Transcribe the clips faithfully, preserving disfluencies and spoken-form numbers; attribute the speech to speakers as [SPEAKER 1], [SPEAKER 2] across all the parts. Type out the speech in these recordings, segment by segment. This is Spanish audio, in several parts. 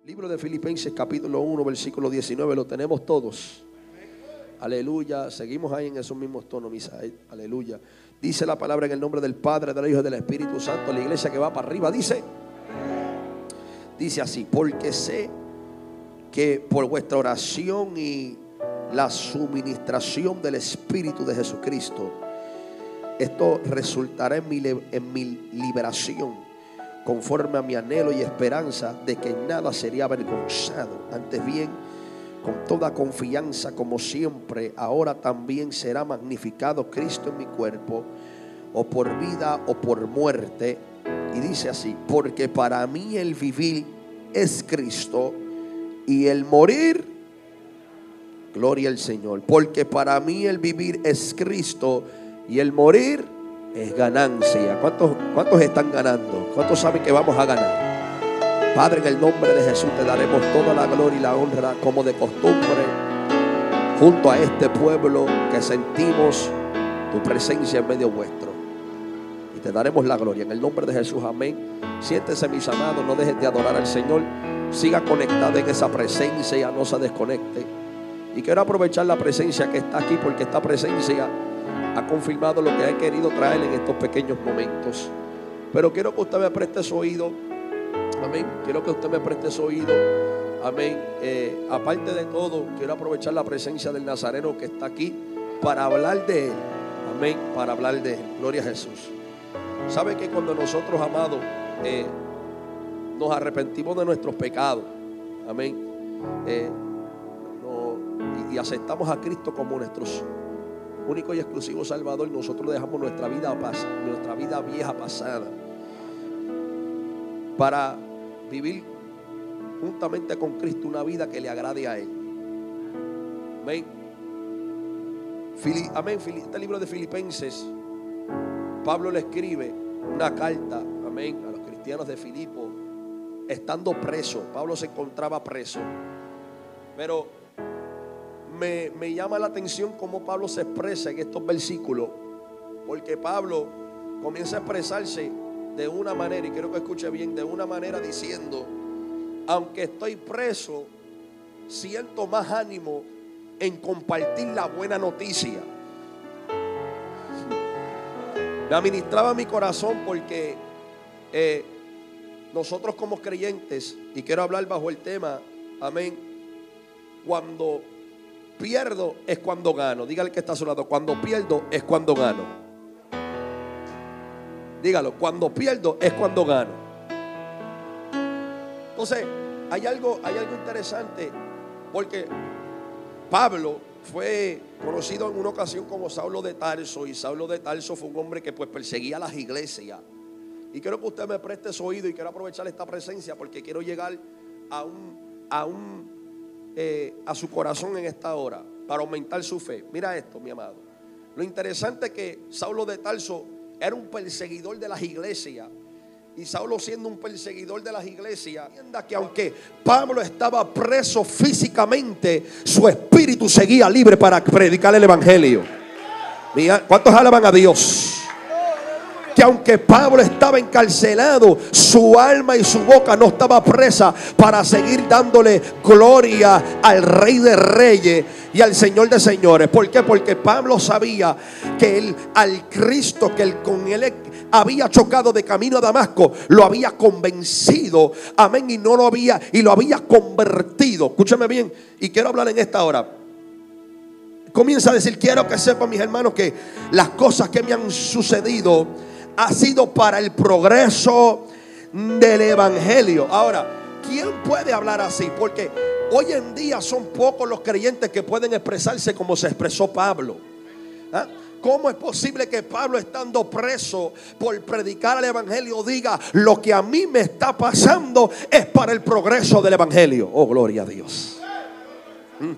[SPEAKER 1] Libro de Filipenses capítulo uno versículo diecinueve, lo tenemos todos. Aleluya, seguimos ahí en esos mismos tonos, Misael. Aleluya. Dice la palabra en el nombre del Padre, del Hijo y del Espíritu Santo. La iglesia que va para arriba dice, dice así: porque sé que por vuestra oración y la suministración del Espíritu de Jesucristo, esto resultará en mi, en mi liberación, conforme a mi anhelo y esperanza de que en nada sería avergonzado. Antes bien, con toda confianza, como siempre, ahora también será magnificado Cristo en mi cuerpo, o por vida o por muerte. Y dice así: porque para mí el vivir es Cristo y el morir, gloria al Señor. Porque para mí el vivir es Cristo y el morir es ganancia. ¿Cuántos, cuántos están ganando? ¿Cuántos saben que vamos a ganar? Padre, en el nombre de Jesús te daremos toda la gloria y la honra, como de costumbre, junto a este pueblo que sentimos tu presencia en medio vuestro, y te daremos la gloria en el nombre de Jesús. Amén. Siéntese, mis amados, no dejes de adorar al Señor. Siga conectado en esa presencia, ya no se desconecte. Y quiero aprovechar la presencia que está aquí, porque esta presencia ha confirmado lo que he querido traer en estos pequeños momentos. Pero quiero que usted me preste su oído. Amén. Quiero que usted me preste su oído. Amén. Eh, aparte de todo, quiero aprovechar la presencia del Nazareno que está aquí para hablar de él. Amén. Para hablar de él. Gloria a Jesús. ¿Sabe que cuando nosotros, amados, eh, nos arrepentimos de nuestros pecados? Amén. Eh, no, y, y aceptamos a Cristo como nuestros único y exclusivo Salvador, nosotros dejamos nuestra vida, nuestra vida vieja pasada para vivir juntamente con Cristo una vida que le agrade a Él. Amén. Fili, amén. Este libro de Filipenses, Pablo le escribe una carta, amén, a los cristianos de Filipo, estando preso. Pablo se encontraba preso, pero Me, me llama la atención cómo Pablo se expresa en estos versículos, porque Pablo comienza a expresarse de una manera, y quiero que escuche bien, de una manera diciendo: aunque estoy preso, siento más ánimo en compartir la buena noticia. Me administraba mi corazón porque eh, nosotros como creyentes, y quiero hablar bajo el tema, amén, cuando pierdo es cuando gano. Dígale que está a su lado: cuando pierdo es cuando gano. Dígalo: cuando pierdo es cuando gano. Entonces hay algo, hay algo interesante, porque Pablo fue conocido en una ocasión como Saulo de Tarso, y Saulo de Tarso fue un hombre que pues perseguía a las iglesias. Y quiero que usted me preste su oído, y quiero aprovechar esta presencia porque quiero llegar a un, a un Eh, a su corazón en esta hora, para aumentar su fe. Mira esto, mi amado. Lo interesante es que Saulo de Tarso era un perseguidor de las iglesias, y Saulo, siendo un perseguidor de las iglesias, entienda que aunque Pablo estaba preso físicamente, su espíritu seguía libre para predicar el evangelio. Mira, ¿cuántos alaban a Dios? Que aunque Pablo estaba encarcelado, su alma y su boca no estaba presa para seguir dándole gloria al Rey de Reyes y al Señor de Señores. ¿Por qué? Porque Pablo sabía que él, al Cristo que él, con él había chocado de camino a Damasco, lo había convencido, amén, y no lo había, y lo había convertido. Escúchame bien, y quiero hablar en esta hora. Comienza a decir: quiero que sepan, mis hermanos, que las cosas que me han sucedido ha sido para el progreso del evangelio. Ahora, ¿quién puede hablar así? Porque hoy en día son pocos los creyentes que pueden expresarse como se expresó Pablo. ¿Ah? ¿Cómo es posible que Pablo, estando preso por predicar el evangelio, diga: lo que a mí me está pasando es para el progreso del evangelio? Oh, gloria a Dios.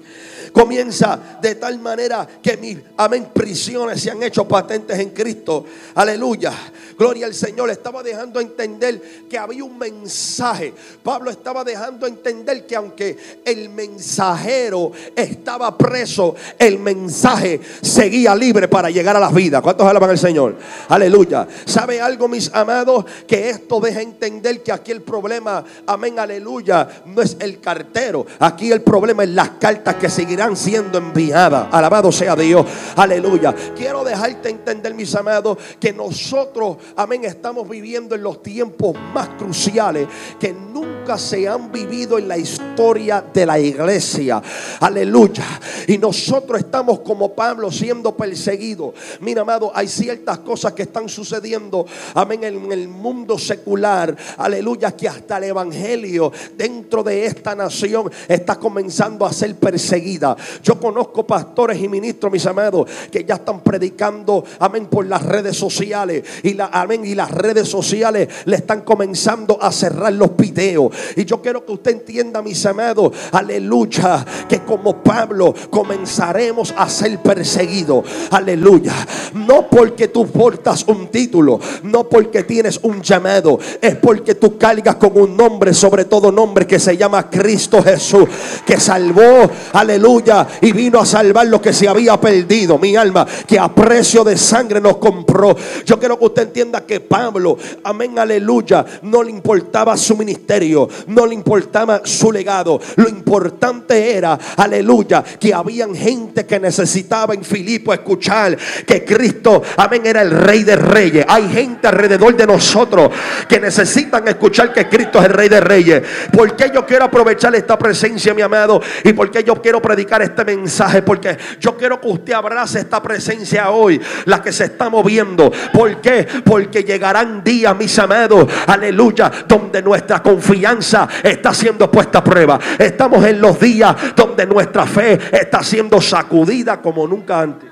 [SPEAKER 1] comienza de tal manera que mis, amén, prisiones se han hecho patentes en Cristo. Aleluya, gloria al Señor. Estaba dejando entender que había un mensaje. Pablo estaba dejando entender que aunque el mensajero estaba preso, el mensaje seguía libre para llegar a las vidas. ¿Cuántos alaban al Señor? Aleluya. ¿Sabe algo, mis amados? Que esto deja entender que aquí el problema, amén, aleluya, no es el cartero. Aquí el problema es las cartas que seguirán siendo enviadas. Alabado sea Dios. Aleluya. Quiero dejarte entender, mis amados, que nosotros, amén, estamos viviendo en los tiempos más cruciales que nunca se han vivido en la historia de la iglesia. Aleluya. Y nosotros estamos como Pablo siendo perseguidos. Mira, amado, hay ciertas cosas que están sucediendo, amén, en el mundo secular. Aleluya, que hasta el evangelio dentro de esta nación está comenzando a ser perseguida. Yo conozco pastores y ministros, mis amados, que ya están predicando, amén, por las redes sociales. Y la, amén, y las redes sociales le están comenzando a cerrar los videos. Y yo quiero que usted entienda, mis amados, aleluya, que como Pablo comenzaremos a ser perseguidos. Aleluya. No porque tú portas un título, no porque tienes un llamado, es porque tú cargas con un nombre, sobre todo nombre, que se llama Cristo Jesús, que salvó, aleluya, y vino a salvar lo que se había perdido. Mi alma, que a precio de sangre nos compró. Yo quiero que usted entienda que Pablo, amén, aleluya, no le importaba su ministerio, no le importaba su legado. Lo importante era, aleluya, que habían gente que necesitaba en Filipo escuchar que Cristo, amén, era el Rey de Reyes. Hay gente alrededor de nosotros que necesitan escuchar que Cristo es el Rey de Reyes. ¿Por qué yo quiero aprovechar esta presencia, mi amado? ¿Y por qué yo quiero predicar este mensaje? Porque yo quiero que usted abrace esta presencia hoy, la que se está moviendo. ¿Por qué? Porque llegarán días, mis amados, aleluya, donde nuestra confianza está siendo puesta a prueba. Estamos en los días donde nuestra fe está siendo sacudida como nunca antes.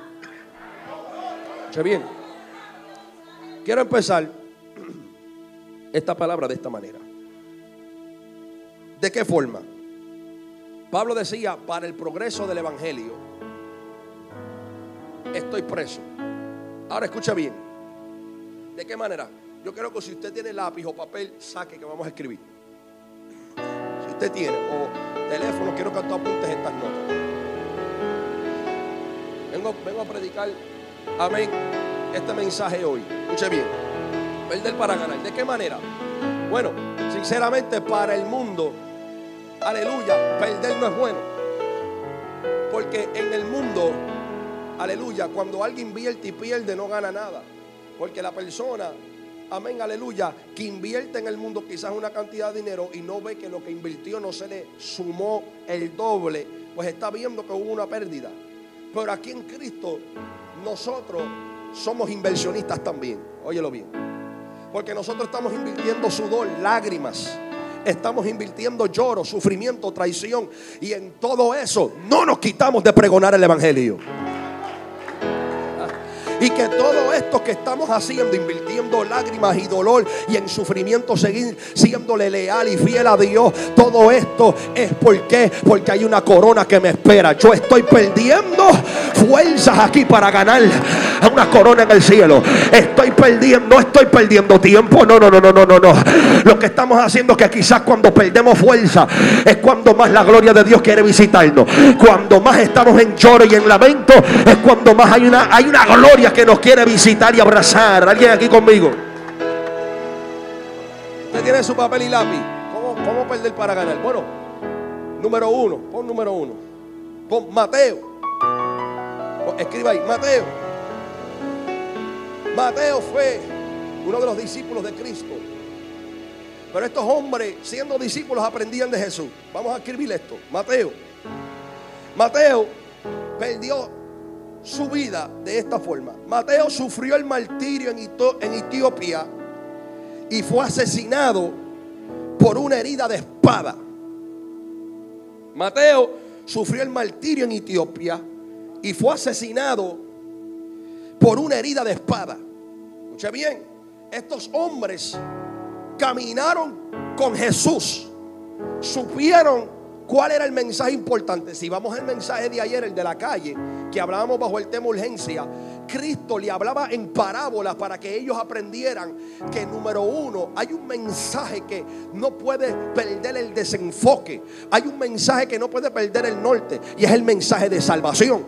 [SPEAKER 1] Escuche bien. Quiero empezar esta palabra de esta manera. ¿De qué forma? Pablo decía, para el progreso del evangelio estoy preso. Ahora escucha bien. ¿De qué manera? Yo quiero que si usted tiene lápiz o papel, saque, que vamos a escribir. Si usted tiene, o teléfono, quiero que tú apuntes estas notas. Vengo, vengo a predicar, amén, este mensaje hoy. Escuche bien. Perder para ganar. ¿De qué manera? Bueno, sinceramente, para el mundo, aleluya, perder no es bueno. Porque en el mundo, aleluya, cuando alguien invierte y pierde, no gana nada. Porque la persona, amén, aleluya, que invierte en el mundo quizás una cantidad de dinero y no ve que lo que invirtió no se le sumó el doble, pues está viendo que hubo una pérdida. Pero aquí en Cristo nosotros somos inversionistas también. Óyelo bien. Porque nosotros estamos invirtiendo sudor, lágrimas. Estamos invirtiendo lloro, sufrimiento, traición. Y en todo eso no nos quitamos de pregonar el evangelio. Y que todo esto que estamos haciendo, invirtiendo lágrimas y dolor y en sufrimiento, seguir siéndole leal y fiel a Dios, todo esto es porque, porque hay una corona que me espera. Yo estoy perdiendo fuerzas aquí para ganar una corona en el cielo. Estoy perdiendo, no estoy perdiendo tiempo. No, no, no, no, no, no, no. Lo que estamos haciendo es que quizás cuando perdemos fuerza es cuando más la gloria de Dios quiere visitarnos. Cuando más estamos en lloro y en lamento es cuando más hay una, hay una gloria que nos quiere visitar y abrazar. ¿Alguien aquí conmigo? Usted tiene su papel y lápiz. ¿Cómo, cómo perder para ganar? Bueno, número uno, pon número uno. Pon Mateo. Escriba ahí, Mateo. Mateo fue uno de los discípulos de Cristo. Pero estos hombres, siendo discípulos, aprendían de Jesús. Vamos a escribir esto. Mateo. Mateo perdió su vida de esta forma. Mateo sufrió el martirio en, Ito, en Etiopía y fue asesinado por una herida de espada. Mateo sufrió el martirio en Etiopía y fue asesinado por una herida de espada. Escuche bien, estos hombres caminaron con Jesús, supieron ¿Cuál era el mensaje importante? Si vamos al mensaje de ayer, el de la calle, que hablábamos bajo el tema urgencia, Cristo le hablaba en parábolas para que ellos aprendieran que, número uno, hay un mensaje que no puede perder el desenfoque. Hay un mensaje que no puede perder el norte, y es el mensaje de salvación.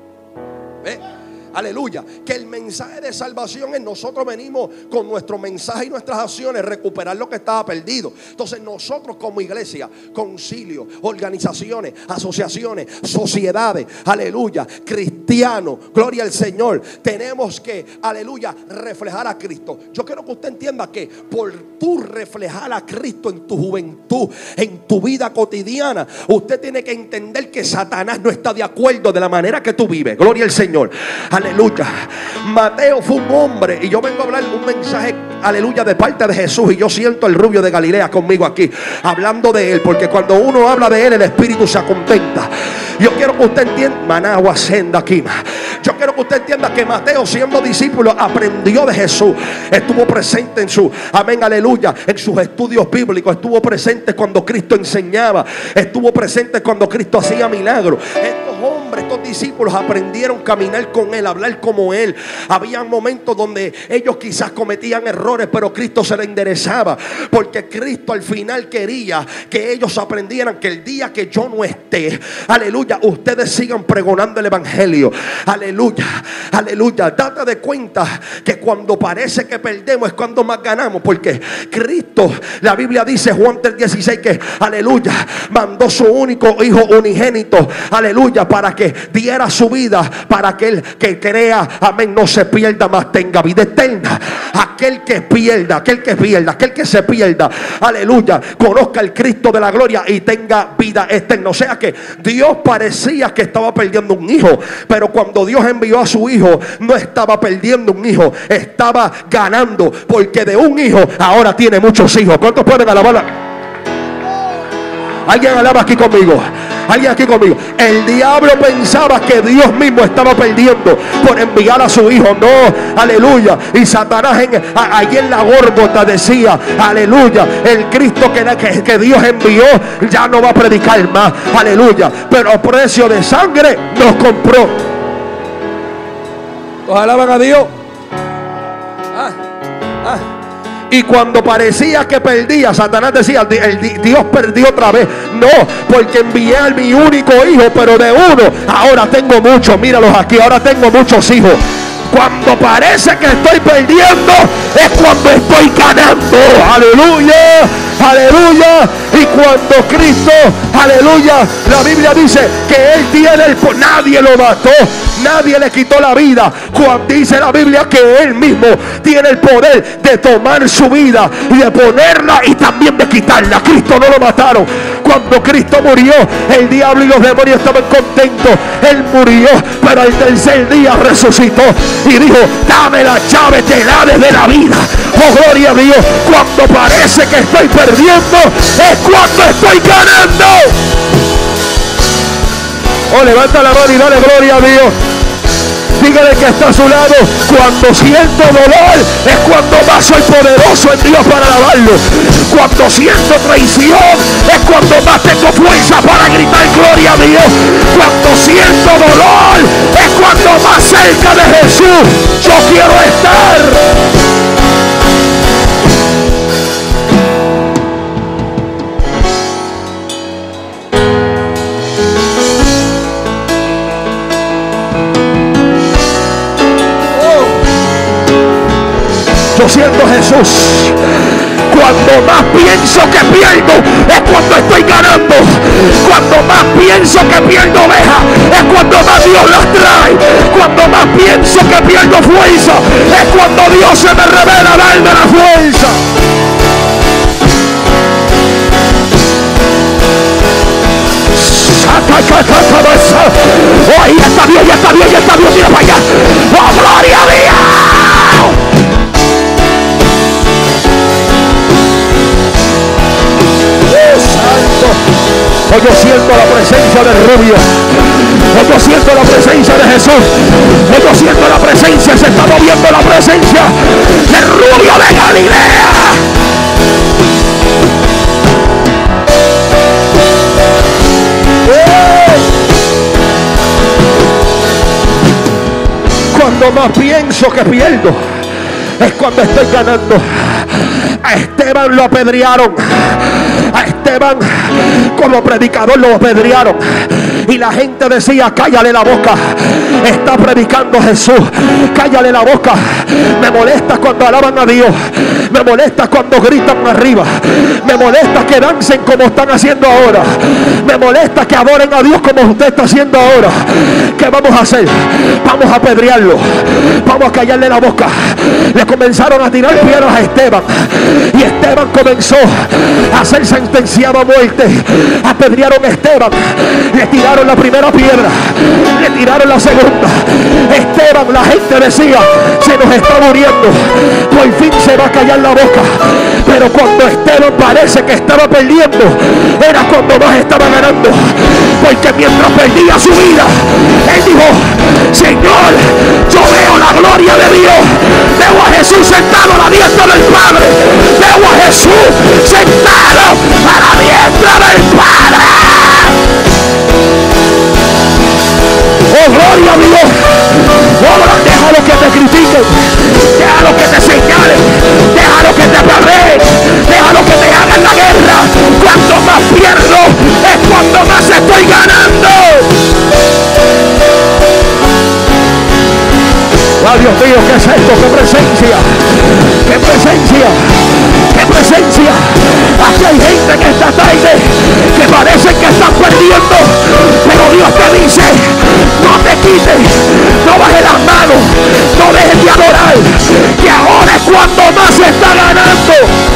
[SPEAKER 1] ¿Ve? Aleluya. Que el mensaje de salvación es: nosotros venimos con nuestro mensaje y nuestras acciones recuperar lo que estaba perdido. Entonces nosotros como iglesia, concilio, organizaciones, asociaciones, sociedades, aleluya, cristianos, gloria al Señor, tenemos que, aleluya, reflejar a Cristo. Yo quiero que usted entienda que por tú reflejar a Cristo en tu juventud, en tu vida cotidiana, usted tiene que entender que Satanás no está de acuerdo de la manera que tú vives. Gloria al Señor. Aleluya. Aleluya. Mateo fue un hombre, y yo vengo a hablar un mensaje, aleluya, de parte de Jesús, y yo siento el rubio de Galilea conmigo aquí, hablando de él, porque cuando uno habla de él, el espíritu se contenta. Yo quiero que usted entienda, Managua senda aquí. Yo quiero que usted entienda que Mateo, siendo discípulo, aprendió de Jesús, estuvo presente en su, amén, aleluya, en sus estudios bíblicos, estuvo presente cuando Cristo enseñaba, estuvo presente cuando Cristo hacía milagros. Estos hombres, estos discípulos aprendieron a caminar con él, hablar como él. Había momentos donde ellos quizás cometían errores, pero Cristo se le enderezaba, porque Cristo al final quería que ellos aprendieran que el día que yo no esté, aleluya, ustedes sigan pregonando el evangelio. Aleluya, aleluya. Date de cuenta que cuando parece que perdemos es cuando más ganamos, porque Cristo, la Biblia dice, Juan tres dieciséis, que aleluya, mandó su único hijo unigénito, aleluya, para que diera su vida, para que el que crea, amén, no se pierda, mas tenga vida eterna. Aquel que pierda, aquel que pierda, aquel que se pierda, aleluya, conozca el Cristo de la gloria y tenga vida eterna. O sea que Dios parecía que estaba perdiendo un hijo, pero cuando Dios envió a su hijo, no estaba perdiendo un hijo, estaba ganando, porque de un hijo ahora tiene muchos hijos. ¿Cuántos pueden alabar? Alguien alaba aquí conmigo. Alguien aquí conmigo. El diablo pensaba que Dios mismo estaba perdiendo por enviar a su hijo. No, aleluya. Y Satanás en, a, allí en la Gólgota decía, aleluya, el Cristo que, que, que Dios envió ya no va a predicar más, aleluya, pero a precio de sangre nos compró. ¿Os alaban a Dios? Ah, ah. Y cuando parecía que perdía, Satanás decía, el Dios perdió otra vez. No, porque envié a mi único hijo, pero de uno ahora tengo muchos. Míralos aquí, ahora tengo muchos hijos. Cuando parece que estoy perdiendo es cuando estoy ganando. Aleluya, aleluya. Y cuando Cristo, aleluya, la Biblia dice que Él tiene el poder. Nadie lo mató, nadie le quitó la vida. Cuando dice la Biblia que Él mismo tiene el poder de tomar su vida y de ponerla y también de quitarla. Cristo no lo mataron. Cuando Cristo murió, el diablo y los demonios estaban contentos. Él murió, pero al tercer día resucitó y dijo, dame la llave del Hades de la vida. Oh, gloria a Dios. Cuando parece que estoy perdiendo es cuando estoy ganando. Oh, levanta la mano y dale gloria a Dios. Dígale que está a su lado, cuando siento dolor es cuando más soy poderoso en Dios para alabarlo. Cuando siento traición es cuando más tengo fuerza para gritar gloria a Dios. Cuando siento dolor es cuando más cerca de Jesús yo quiero estar. Yo siento Jesús. Cuando más pienso que pierdo es cuando estoy ganando. Cuando más pienso que pierdo ovejas es cuando más Dios las trae. Cuando más pienso que pierdo fuerza es cuando Dios se me revela a darme la fuerza. Oh, ahí está Dios, ya está Dios, ya está Dios, mira para allá. Oh, gloria a Dios. Hoy yo siento la presencia del rubio. Hoy yo siento la presencia de Jesús. Hoy yo siento la presencia, se está moviendo la presencia del rubio de Galilea. cuando más pienso que pierdo, es cuando estoy ganando. A Esteban lo apedrearon. A Esteban como predicador lo apedrearon. Y la gente decía: cállale la boca, está predicando Jesús, cállale la boca. Me molesta cuando alaban a Dios, me molesta cuando gritan arriba, me molesta que dancen como están haciendo ahora, me molesta que adoren a Dios como usted está haciendo ahora. ¿Qué vamos a hacer? Vamos a apedrearlo, vamos a callarle la boca. Le comenzaron a tirar piedras a Esteban, y Esteban comenzó a ser sentenciado a muerte. Apedrearon a Esteban, le tiraron la primera piedra, le tiraron la segunda. Esteban, la gente decía: se nos está muriendo, por fin se va a callar la boca. Pero cuando Esteban parece que estaba perdiendo, era cuando más estaba ganando. Porque mientras perdía su vida, él dijo: Señor, yo veo la gloria de Dios, veo a Jesús sentado a la diestra del Padre, veo a Jesús sentado a la diestra del Padre. Oh, gloria a Dios. Ahora déjalo que te critiquen, déjalo que te señalen, déjalo que te apedreen, déjalo que te hagan la guerra. Cuanto más pierdo, es cuando más estoy ganando. Oh, Dios mío, ¿qué es esto? ¡Qué presencia! ¡Qué presencia! ¡Qué presencia! Aquí hay gente en esta tarde que parece que están perdiendo, pero Dios te dice: no te quites, no bajes las manos, no dejes de adorar, que ahora es cuando más se está ganando.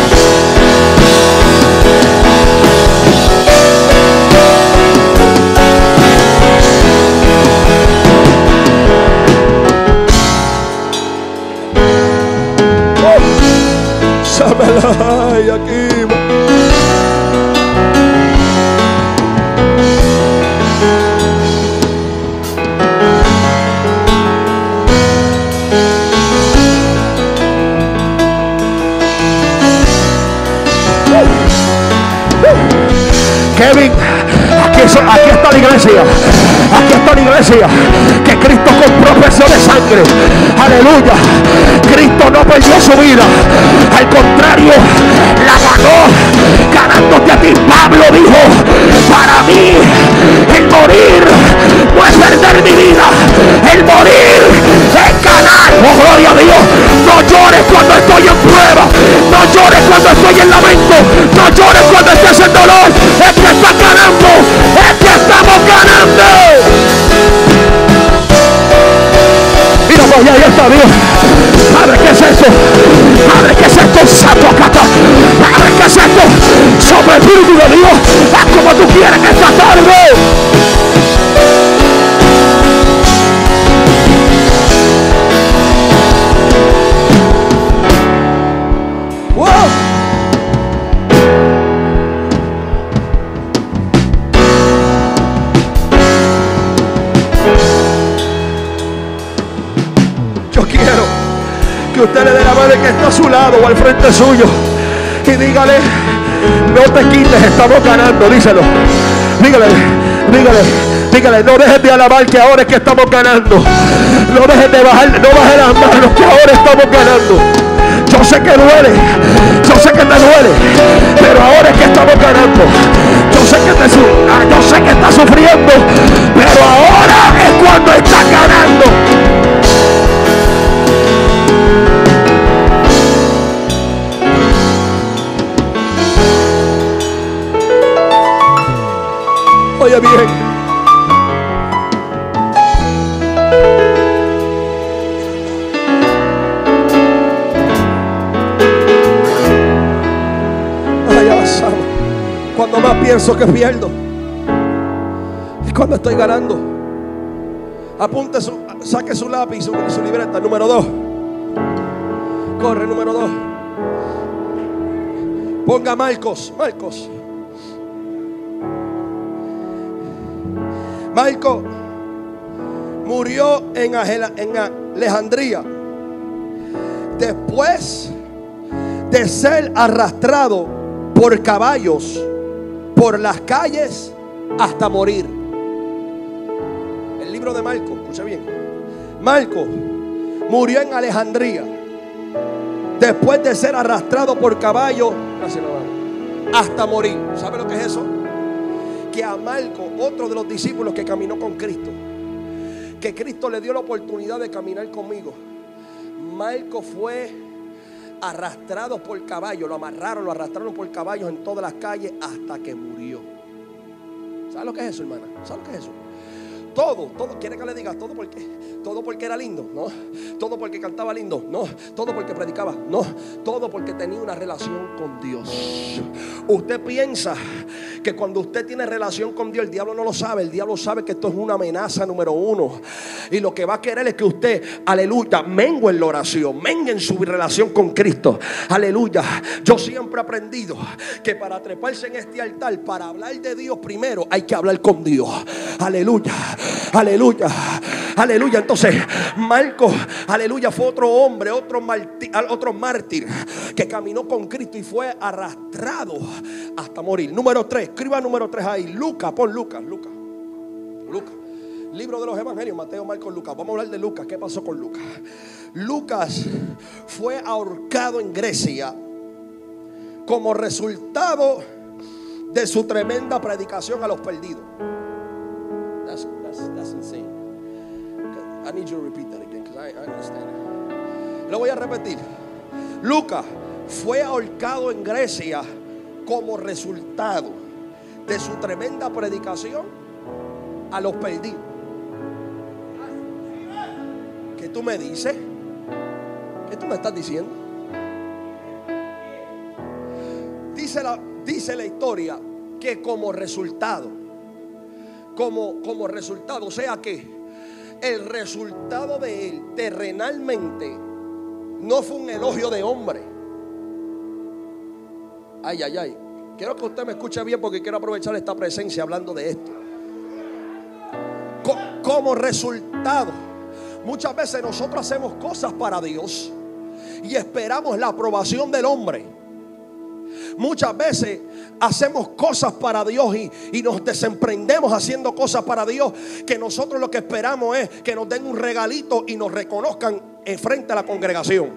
[SPEAKER 1] Ay, aquí. Kevin, aquí, aquí está la iglesia, aquí está la iglesia que Cristo compró a precio de sangre. Aleluya. Cristo no perdió su vida, al contrario, la ganó ganándote a ti. Pablo dijo: para mí el morir no es perder mi vida, el morir es ganar. Oh, gloria a Dios. No llores cuando estoy en prueba, no llores cuando estoy en lamento, no llores cuando estés en dolor. Es que estás ganando, es que estamos ganando. Mira, pues ya, ya está Dios. Padre, ¿qué es esto? Padre, ¿qué es esto? Santo Cata. Padre, ¿qué es esto? Sobre el Espíritu de Dios, haz como tú quieres esta tarde. Que usted le dé la mano que está a su lado o al frente suyo y dígale: no te quites, estamos ganando. Díselo, dígale, dígale, dígale: no dejes de alabar, que ahora es que estamos ganando. No dejes de bajar, no bajes las manos, que ahora estamos ganando. Yo sé que duele, yo sé que te duele, pero ahora es que estamos ganando. Yo sé que te, yo sé que estás sufriendo, pero ahora es cuando estás ganando. Oye bien, ay, avanzado. Cuando más pienso que pierdo, es cuando estoy ganando. Apunte su, saque su lápiz, su, su libreta, número dos. Corre, número dos. Ponga Marcos, Marcos. Marcos murió en Alejandría después de ser arrastrado por caballos por las calles hasta morir. El libro de Marcos, escucha bien. Marcos murió en Alejandría después de ser arrastrado por caballo hasta morir. ¿Sabe lo que es eso? Que a Marco, otro de los discípulos que caminó con Cristo, que Cristo le dio la oportunidad de caminar conmigo, Marco fue arrastrado por caballo, lo amarraron, lo arrastraron por caballos en todas las calles hasta que murió. ¿Sabe lo que es eso, hermana? ¿Sabe lo que es eso? Todo, todo, quiere que le diga todo porque, todo porque era lindo, no, todo porque cantaba lindo, no, todo porque predicaba, no, todo porque tenía una relación con Dios. Usted piensa que cuando usted tiene relación con Dios, el diablo no lo sabe. El diablo sabe que esto es una amenaza número uno, y lo que va a querer es que usted, aleluya, mengue en la oración, mengue en su relación con Cristo. Aleluya. Yo siempre he aprendido que para treparse en este altar, para hablar de Dios primero, hay que hablar con Dios. Aleluya. Aleluya, aleluya. Entonces Marcos, aleluya, fue otro hombre, otro mártir, otro mártir que caminó con Cristo y fue arrastrado hasta morir. Número tres, escriba número tres ahí. Lucas, pon Lucas, Lucas, Lucas. Libro de los evangelios, Mateo, Marcos, Lucas. Vamos a hablar de Lucas. ¿Qué pasó con Lucas? Lucas fue ahorcado en Grecia como resultado de su tremenda predicación a los perdidos. That's, that's, that's insane. I need you to repeat that again because I, I understand it. Lo voy a repetir. Lucas fue ahorcado en Grecia como resultado de su tremenda predicación a los perdidos. ¿Qué tú me dices? ¿Qué tú me estás diciendo? Dice la, dice la historia que como resultado Como, como resultado, o sea que el resultado de él terrenalmente no fue un elogio de hombre. Ay, ay, ay. Quiero que usted me escuche bien porque quiero aprovechar esta presencia hablando de esto. Co- como resultado, muchas veces nosotros hacemos cosas para Dios y esperamos la aprobación del hombre. Muchas veces hacemos cosas para Dios y, y nos desemprendemos haciendo cosas para Dios, que nosotros lo que esperamos es que nos den un regalito y nos reconozcan en frente a la congregación.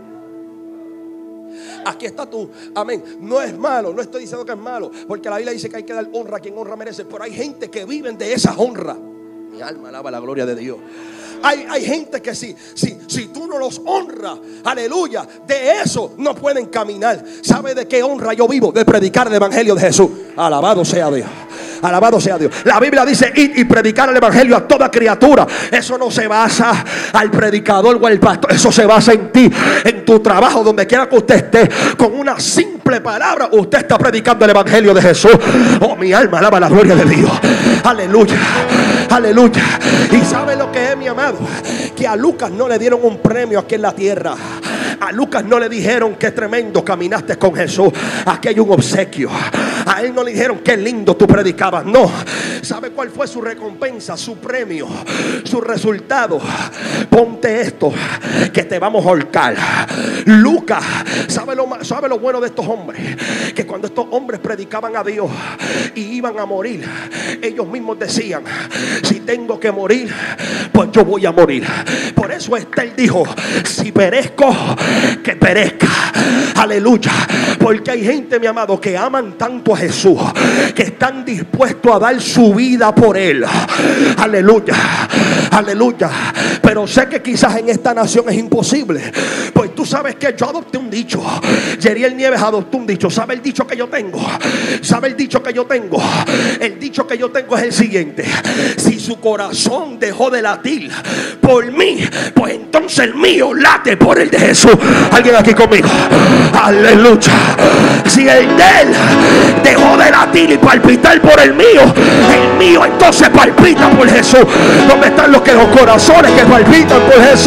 [SPEAKER 1] Aquí está tú, amén. No es malo, no estoy diciendo que es malo, porque la Biblia dice que hay que dar honra a quien honra merece, pero hay gente que viven de esa honra. Mi alma alaba la gloria de Dios. Hay, hay gente que si, si, si tú no los honras, aleluya, de eso no pueden caminar. ¿Sabe de qué honra yo vivo? De predicar el evangelio de Jesús. Alabado sea Dios. Alabado sea Dios. La Biblia dice ir y predicar el evangelio a toda criatura. Eso no se basa al predicador o al pastor. Eso se basa en ti, en tu trabajo, donde quiera que usted esté. Con una simple palabra usted está predicando el evangelio de Jesús. Oh, mi alma alaba la gloria de Dios. Aleluya, aleluya. Y sabe lo que es, mi amado, que a Lucas no le dieron un premio aquí en la tierra. A Lucas no le dijeron qué tremendo caminaste con Jesús. Aquí hay un obsequio. A él no le dijeron qué lindo tú predicabas. No. ¿Sabe cuál fue su recompensa? Su premio, su resultado. Ponte esto que te vamos a ahorcar. Lucas, ¿sabe lo, sabe lo bueno de estos hombres? Que cuando estos hombres predicaban a Dios y iban a morir, ellos mismos decían: si tengo que morir, pues yo voy a morir. Por eso Estel dijo: si perezco, que perezca. Aleluya. Porque hay gente, mi amado, que aman tanto a Jesús, que están dispuestos a dar su vida por él. Aleluya, aleluya. Pero sé que quizás en esta nación es imposible. Pues tú sabes que yo adopté un dicho. Yeriel Nieves adoptó un dicho. ¿Sabe el dicho que yo tengo? ¿Sabe el dicho que yo tengo? El dicho que yo tengo es el siguiente: si su corazón dejó de latir por mí, pues entonces el mío late por el de Jesús. ¿Alguien aquí conmigo? Aleluya. Si el de él dejó de latir y palpitar por el mío, el mío entonces palpita por Jesús. ¿Dónde están los que los corazones que palpitan por Jesús?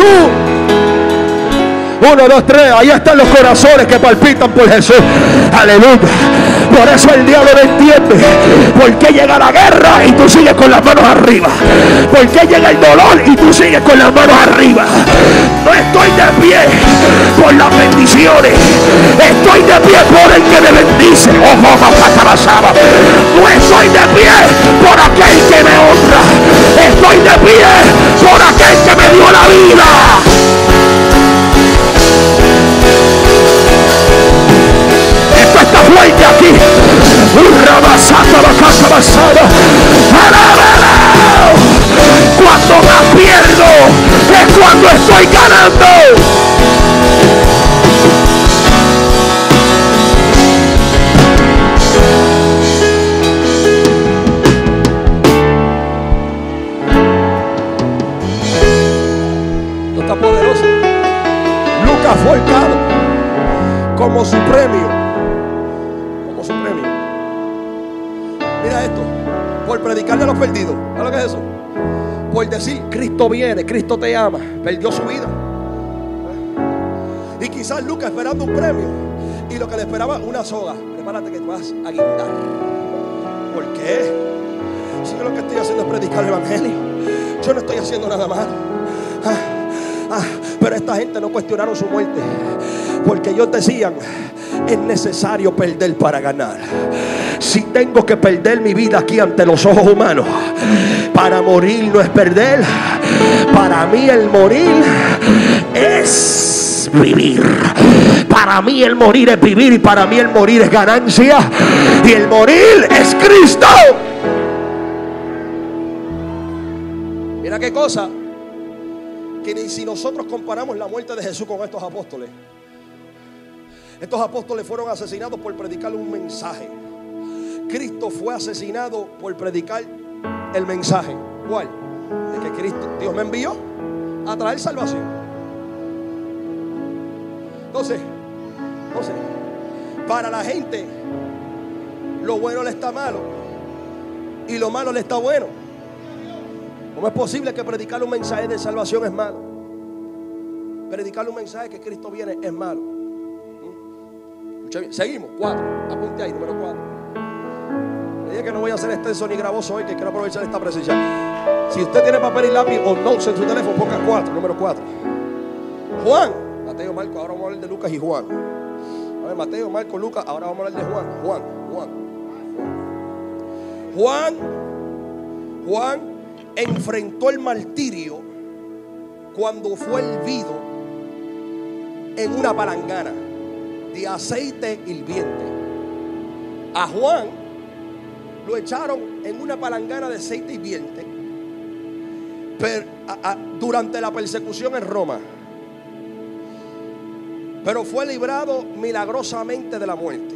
[SPEAKER 1] Uno, dos, tres. Ahí están los corazones que palpitan por Jesús. Aleluya. Por eso el diablo no entiende por qué llega la guerra y tú sigues con las manos arriba. Por qué llega el dolor y tú sigues con las manos arriba. No estoy de pie por las bendiciones, estoy de pie por el que me bendice. Ojo, pasaba. No estoy de pie por aquel que me honra, estoy de pie por aquel que me dio la vida. Cuando más pierdo es cuando estoy ganando. Esto está poderoso. Lucas fue ahorcado como su premio. Como su premio. Mira esto. Por predicarle a los perdidos. ¿Sabes lo que es eso? Por decir, Cristo viene, Cristo te ama. Perdió su vida. Y quizás Lucas esperando un premio, y lo que le esperaba, una soga. Prepárate que te vas a guindar. ¿Por qué? Si yo lo que estoy haciendo es predicar el evangelio, yo no estoy haciendo nada malo. Ah, ah, pero esta gente no cuestionaron su muerte, porque ellos decían, es necesario perder para ganar. Si tengo que perder mi vida aquí ante los ojos humanos, para morir no es perder. Para mí el morir es vivir. Para mí el morir es vivir, y para mí el morir es ganancia, y el morir es Cristo. Mira qué cosa, que ni si nosotros comparamos la muerte de Jesús con estos apóstoles. Estos apóstoles fueron asesinados por predicar un mensaje. Cristo fue asesinado por predicar el mensaje. ¿Cuál? De que Cristo, Dios me envió a traer salvación. Entonces, entonces, para la gente, lo bueno le está malo y lo malo le está bueno. ¿Cómo es posible que predicar un mensaje de salvación es malo? Predicar un mensaje que Cristo viene es malo. ¿Mm? Seguimos, cuatro. Apunte ahí, número cuatro. Le dije que no voy a hacer extenso ni gravoso hoy, que quiero aprovechar esta presencia. Si usted tiene papel y lápiz o notes en su teléfono, ponga cuatro, número cuatro. Juan, Mateo, Marco, ahora vamos a hablar de Lucas y Juan. A ver, Mateo, Marco, Lucas, ahora vamos a hablar de Juan. Juan, Juan. Juan, Juan enfrentó el martirio cuando fue hervido en una palangana de aceite hirviente. A Juan lo echaron en una palangana de aceite hirviente per, a, a, durante la persecución en Roma, pero fue librado milagrosamente de la muerte.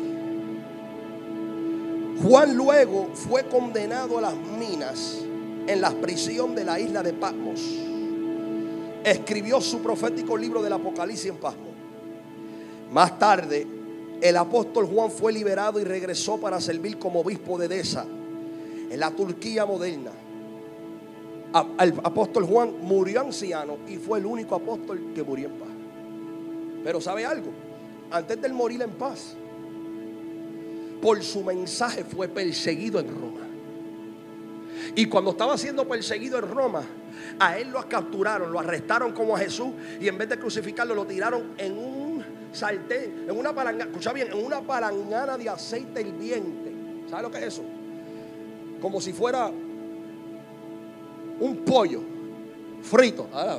[SPEAKER 1] Juan luego fue condenado a las minas en la prisión de la isla de Patmos. Escribió su profético libro del Apocalipsis en Patmos. Más tarde, el apóstol Juan fue liberado y regresó para servir como obispo de Edesa, en la Turquía moderna. El apóstol Juan murió anciano y fue el único apóstol que murió en paz. Pero ¿sabe algo? Antes de él morir en paz, por su mensaje fue perseguido en Roma. Y cuando estaba siendo perseguido en Roma, a él lo capturaron, lo arrestaron como a Jesús, y en vez de crucificarlo lo tiraron en un sartén, en una palangana, escucha bien, en una palangana de aceite hirviente. ¿Sabe lo que es eso? Como si fuera un pollo frito. ¿Ah?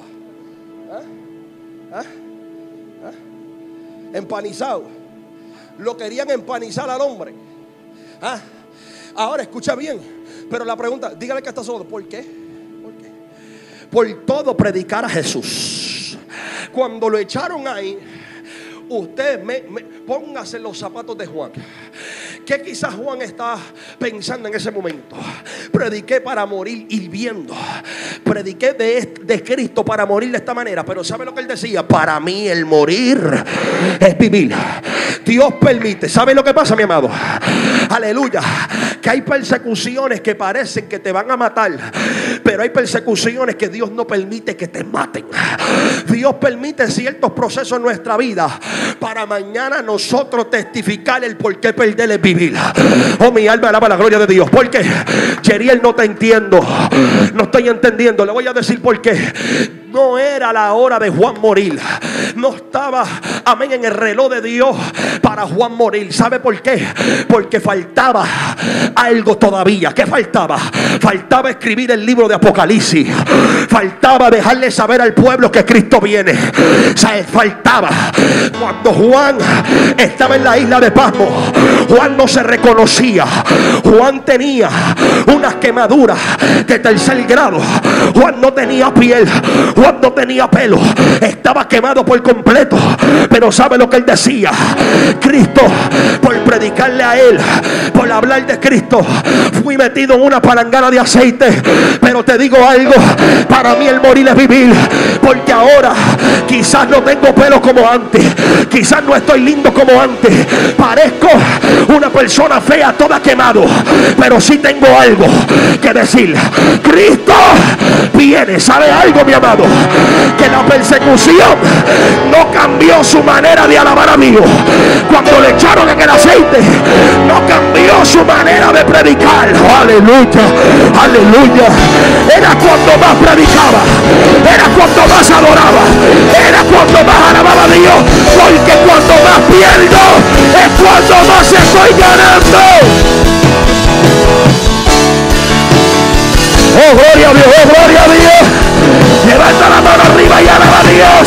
[SPEAKER 1] ¿Ah? ¿Ah? Empanizado. Lo querían empanizar al hombre. ¿Ah? Ahora escucha bien, pero la pregunta, dígale que está sordo. ¿Por qué? ¿Por qué? Por todo predicar a Jesús. Cuando lo echaron ahí, usted me, me, póngase en los zapatos de Juan. ¿Qué quizás Juan está pensando en ese momento? Prediqué para morir hirviendo. Prediqué de, de Cristo para morir de esta manera. Pero ¿sabe lo que él decía? Para mí el morir es vivir. Dios permite. ¿Sabe lo que pasa, mi amado? Aleluya. Que hay persecuciones que parecen que te van a matar, pero hay persecuciones que Dios no permite que te maten. Dios permite ciertos procesos en nuestra vida para mañana nosotros testificar el por qué perder es vivir. Oh, mi alma alaba la gloria de Dios. ¿Por qué? Yeriel, no te entiendo. No estoy entendiendo. Le voy a decir por qué. No era la hora de Juan morir. No estaba, amén, en el reloj de Dios para Juan morir. ¿Sabe por qué? Porque faltaba algo todavía. ¿Qué faltaba? Faltaba escribir el libro de Apocalipsis. Faltaba dejarle saber al pueblo que Cristo viene. O sea, faltaba. Cuando Juan estaba en la isla de Patmos, Juan no se reconocía. Juan tenía unas quemaduras de tercer grado. Juan no tenía piel. Juan no tenía pelo. Estaba quemado por completo. Pero ¿sabe lo que él decía? Cristo, por predicarle a él, por hablar de Cristo, fui metido en una palangana de aceite. Pero te digo algo, para mí el morir es vivir. Porque ahora quizás no tengo pelo como antes, quizás no estoy lindo como antes, parezco una persona fea, toda quemado, pero sí tengo algo que decir. Cristo viene. ¿Sabe algo, mi amado? Que la persecución no cambió su manera de alabar a Dios. Cuando le echaron en el aceite, no cambió su manera de predicar. Aleluya, aleluya. Era cuando más predicaba, era cuando más adoraba, era cuando más alababa a Dios. Porque cuando más pierdo es cuando más estoy ganando. Oh, gloria a Dios, oh, gloria a Dios. Levanta la mano arriba y alaba a Dios.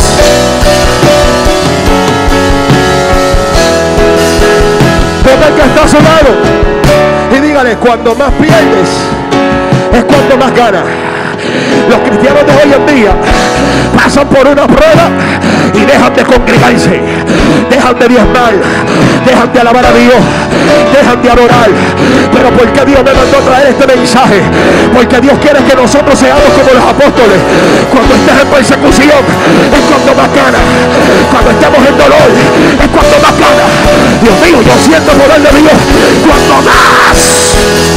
[SPEAKER 1] Toca el que está a su lado y dígale: cuando más pierdes es cuando más ganas. Los cristianos de hoy en día pasan por una prueba y dejan de congregarse, dejan de diezmar, dejan de alabar a Dios, dejan de adorar. Pero ¿por qué Dios me mandó a traer este mensaje? Porque Dios quiere que nosotros seamos como los apóstoles. Cuando estés en persecución es cuando más ganas. Cuando estemos en dolor es cuando más ganas. Dios mío, yo siento el poder de Dios. Cuando más.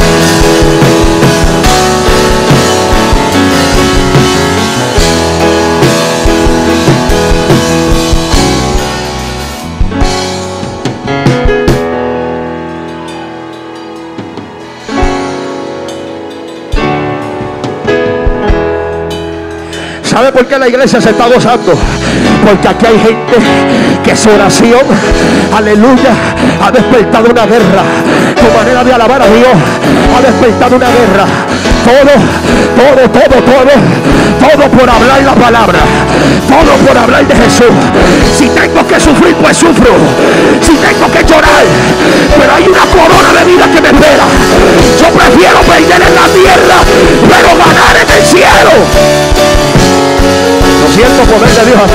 [SPEAKER 1] ¿Sabe por qué la iglesia se está gozando? Porque aquí hay gente que su oración, aleluya, ha despertado una guerra. Tu manera de alabar a Dios ha despertado una guerra. Todo, todo, todo, todo, todo por hablar la palabra, todo por hablar de Jesús. Si tengo que sufrir, pues sufro. Si tengo que llorar, pero hay una corona de vida que me espera. Yo prefiero perder en la tierra, pero ganar en el cielo. Lo siento, poder de Dios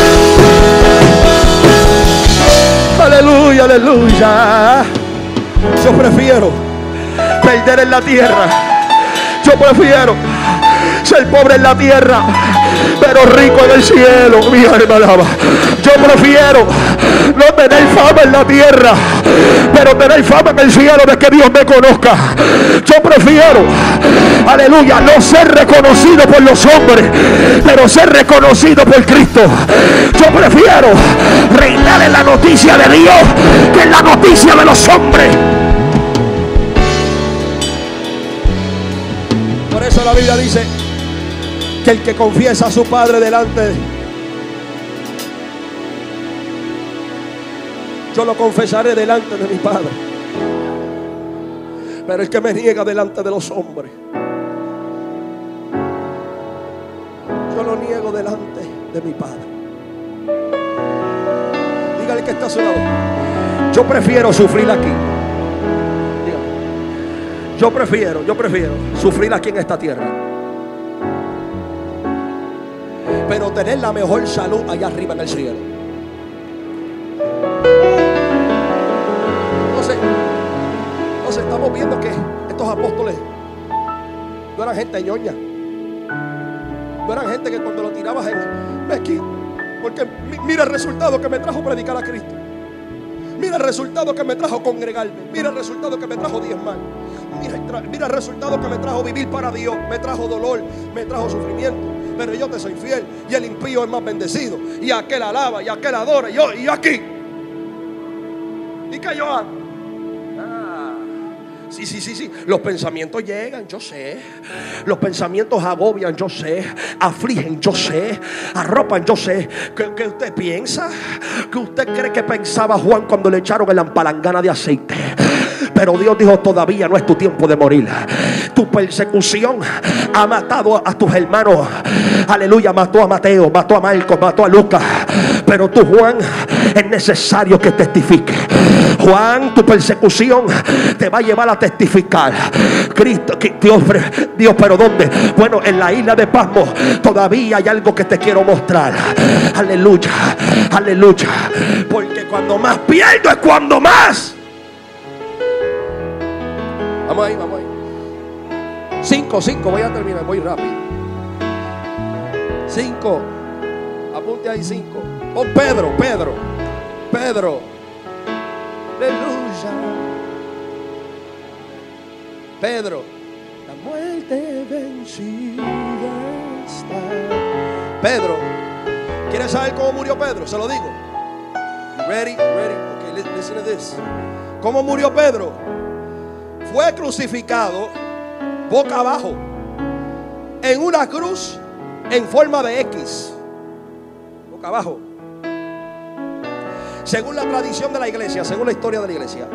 [SPEAKER 1] aquí. Aleluya, aleluya. Yo prefiero perder en la tierra. Yo prefiero ser pobre en la tierra, pero rico en el cielo. Mi alma alaba. Yo prefiero no tener fama en la tierra, pero tener fama en el cielo de que Dios me conozca. Yo prefiero, aleluya, no ser reconocido por los hombres, pero ser reconocido por Cristo. Yo prefiero reinar en la noticia de Dios que en la noticia de los hombres. Por eso la Biblia dice que el que confiesa a su Padre delante, yo lo confesaré delante de mi Padre. Pero el que me niega delante de los hombres, yo lo niego delante de mi Padre. Dígale que está a su lado: yo prefiero sufrir aquí. Yo prefiero, yo prefiero sufrir aquí en esta tierra, pero tener la mejor salud allá arriba en el cielo. Entonces, entonces estamos viendo que estos apóstoles no eran gente ñoña, no eran gente que cuando lo tirabas en aquí, porque mira el resultado que me trajo predicar a Cristo, mira el resultado que me trajo congregarme, mira el resultado que me trajo diezmar, mira, mira el resultado que me trajo vivir para Dios, me trajo dolor, me trajo sufrimiento, pero yo te soy fiel y el impío es más bendecido, y aquel alaba y aquel adora, y yo, y yo aquí. ¿Y qué yo hago? Ah, Sí, sí, sí, sí. Los pensamientos llegan, yo sé. Los pensamientos agobian, yo sé. Afligen, yo sé. Arropan, yo sé. ¿Qué, qué usted piensa? ¿Qué usted cree que pensaba Juan cuando le echaron en la palangana de aceite? Pero Dios dijo: todavía no es tu tiempo de morir. Tu persecución ha matado a tus hermanos. Aleluya, mató a Mateo, mató a Marcos, mató a Lucas. Pero tú, Juan, es necesario que testifique. Juan, tu persecución te va a llevar a testificar. Cristo, Dios, Dios, pero ¿dónde? Bueno, en la isla de Pasmo todavía hay algo que te quiero mostrar. Aleluya, aleluya. Porque cuando más pierdo es cuando más. Vamos ahí, vamos ahí. Cinco, cinco, voy a terminar, voy rápido. Cinco. Apunte ahí cinco. Oh, Pedro, Pedro, Pedro. Aleluya. Pedro. La muerte vencida está. Pedro. ¿Quieres saber cómo murió Pedro? Se lo digo. Ready, ready. Okay, listen to this. ¿Cómo murió Pedro? Fue crucificado boca abajo en una cruz en forma de X, boca abajo, según la tradición de la iglesia, según la historia de la iglesia.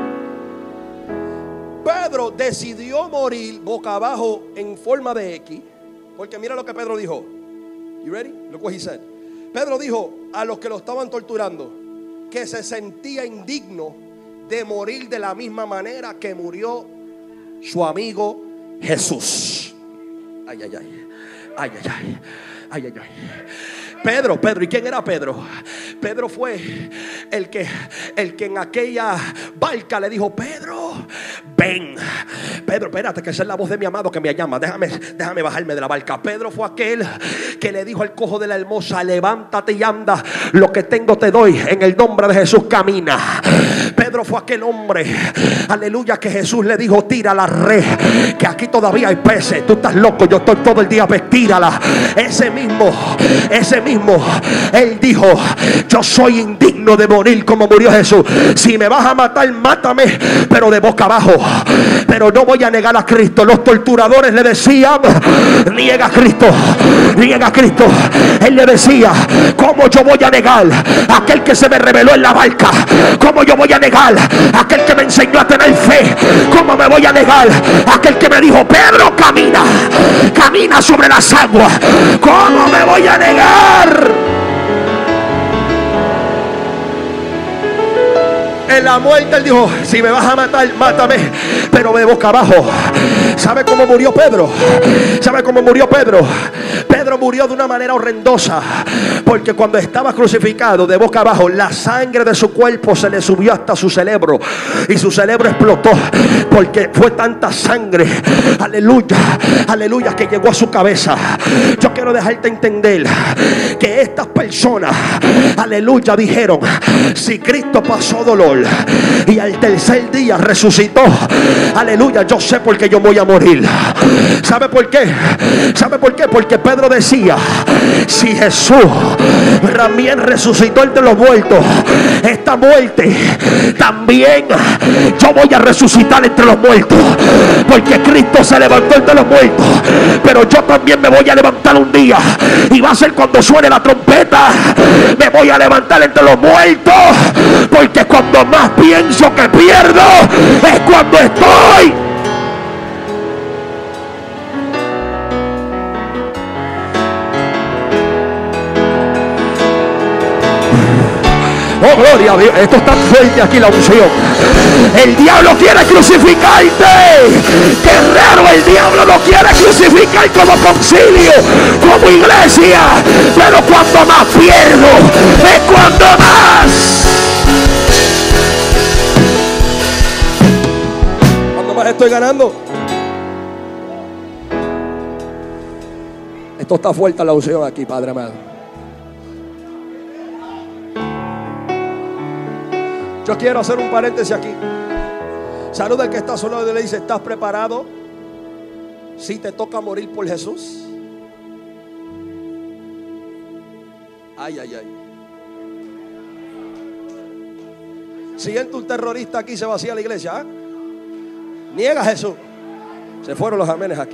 [SPEAKER 1] Pedro decidió morir boca abajo en forma de X, porque mira lo que Pedro dijo. You ready? Look what he said. Pedro dijo a los que lo estaban torturando que se sentía indigno de morir de la misma manera que murió su amigo Jesús. Ay, ay, ay. Ay, ay, ay. Ay, ay, ay. Pedro, Pedro, ¿y quién era Pedro? Pedro fue el que, el que en aquella barca le dijo: Pedro, ven. Pedro, espérate, que esa es la voz de mi amado que me llama. Déjame, déjame bajarme de la barca. Pedro fue aquel que le dijo al cojo de la hermosa: levántate y anda, lo que tengo te doy, en el nombre de Jesús camina. Pedro fue aquel hombre, aleluya, que Jesús le dijo: tira la red, que aquí todavía hay peces. Tú estás loco, yo estoy todo el día, pues tírala. Ese mismo, ese mismo, él dijo: yo soy indigno de morir como murió Jesús. Si me vas a matar, mátame, pero de boca abajo. Pero no voy a negar a Cristo. Los torturadores le decían: niega a Cristo, niega a Cristo. Él le decía: ¿cómo yo voy a negar a aquel que se me reveló en la barca? ¿Cómo yo voy a negar a aquel que me enseñó a tener fe? ¿Cómo me voy a negar a aquel que me dijo: Pedro, camina, camina sobre las aguas? ¿Cómo me voy a negar? En la muerte él dijo: si me vas a matar, mátame, pero de boca abajo. ¿Sabe cómo murió Pedro? ¿Sabe cómo murió Pedro? Pedro murió de una manera horrendosa, porque cuando estaba crucificado de boca abajo, la sangre de su cuerpo se le subió hasta su cerebro, y su cerebro explotó, porque fue tanta sangre, aleluya, aleluya, que llegó a su cabeza. Yo quiero dejarte entender que estas personas, aleluya, dijeron: si Cristo pasó dolor y al tercer día resucitó, aleluya, yo sé por qué yo voy a morir. ¿Sabe por qué? ¿Sabe por qué? Porque Pedro decía: si Jesús también resucitó entre los muertos, esta muerte también yo voy a resucitar entre los muertos, porque Cristo se levantó entre los muertos, pero yo también me voy a levantar un día, y va a ser cuando suene la trompeta. Me voy a levantar entre los muertos, porque cuando más pienso que pierdo es cuando estoy. Oh, gloria a Dios. Esto está fuerte aquí, la unción. El diablo quiere crucificarte. Guerrero, el diablo no quiere crucificar como concilio, como iglesia. Pero cuando más pierdo es cuando más. Cuando más estoy ganando. Esto está fuerte, la unción aquí, Padre amado. Yo quiero hacer un paréntesis aquí. Saluda al que está solo y le dice: ¿estás preparado si te toca morir por Jesús? Ay, ay, ay. Si entra un terrorista aquí, se vacía la iglesia, ¿eh? Niega a Jesús. Se fueron los amenes aquí.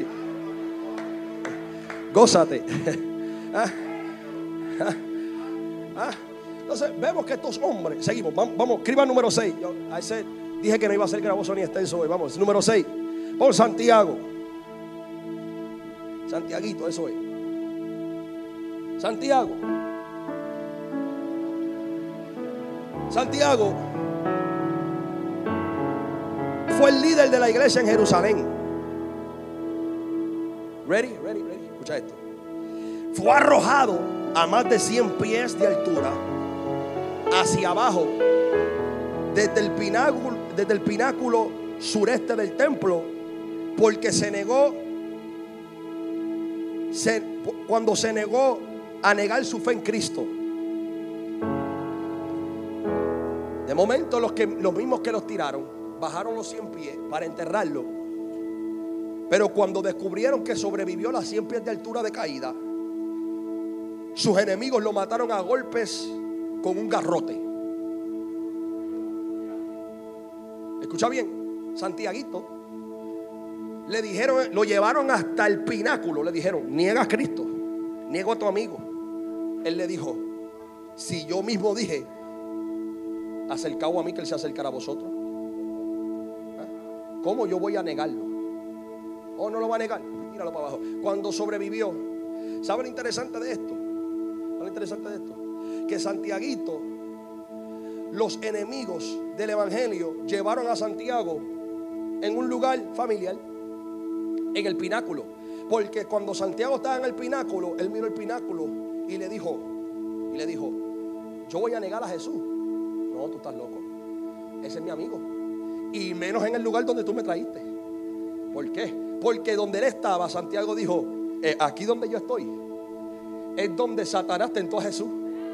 [SPEAKER 1] Gózate. ¿Ah? ¿Ah? ¿Ah? Entonces vemos que estos hombres, seguimos, vamos, vamos escriba número seis. Yo, I said, dije que no iba a ser gravoso ni extenso hoy. Vamos, número seis. Por Santiago. Santiaguito, eso es. Santiago. Santiago fue el líder de la iglesia en Jerusalén. Ready, ready, ready. Escucha esto. Fue arrojado a más de cien pies de altura hacia abajo desde el pináculo, desde el pináculo sureste del templo, porque se negó se, cuando se negó a negar su fe en Cristo. De momento los, que, los mismos que los tiraron bajaron los cien pies para enterrarlo, pero cuando descubrieron que sobrevivió las cien pies de altura de caída, sus enemigos lo mataron a golpes con un garrote. Escucha bien, Santiaguito le dijeron, lo llevaron hasta el pináculo. Le dijeron: niega a Cristo, niego a tu amigo. Él le dijo: si yo mismo dije, acercado a mí que él se acercará a vosotros. ¿Ah? ¿Cómo yo voy a negarlo? ¿O no lo va a negar? Míralo para abajo. Cuando sobrevivió, ¿sabe lo interesante de esto? ¿Sabe lo interesante de esto? Que Santiaguito, los enemigos del evangelio llevaron a Santiago en un lugar familiar, en el pináculo. Porque cuando Santiago estaba en el pináculo, él miró el pináculo y le dijo, y le dijo: yo voy a negar a Jesús. No, tú estás loco. Ese es mi amigo. Y menos en el lugar donde tú me traíste. ¿Por qué? Porque donde él estaba, Santiago dijo: eh, aquí donde yo estoy es donde Satanás tentó a Jesús.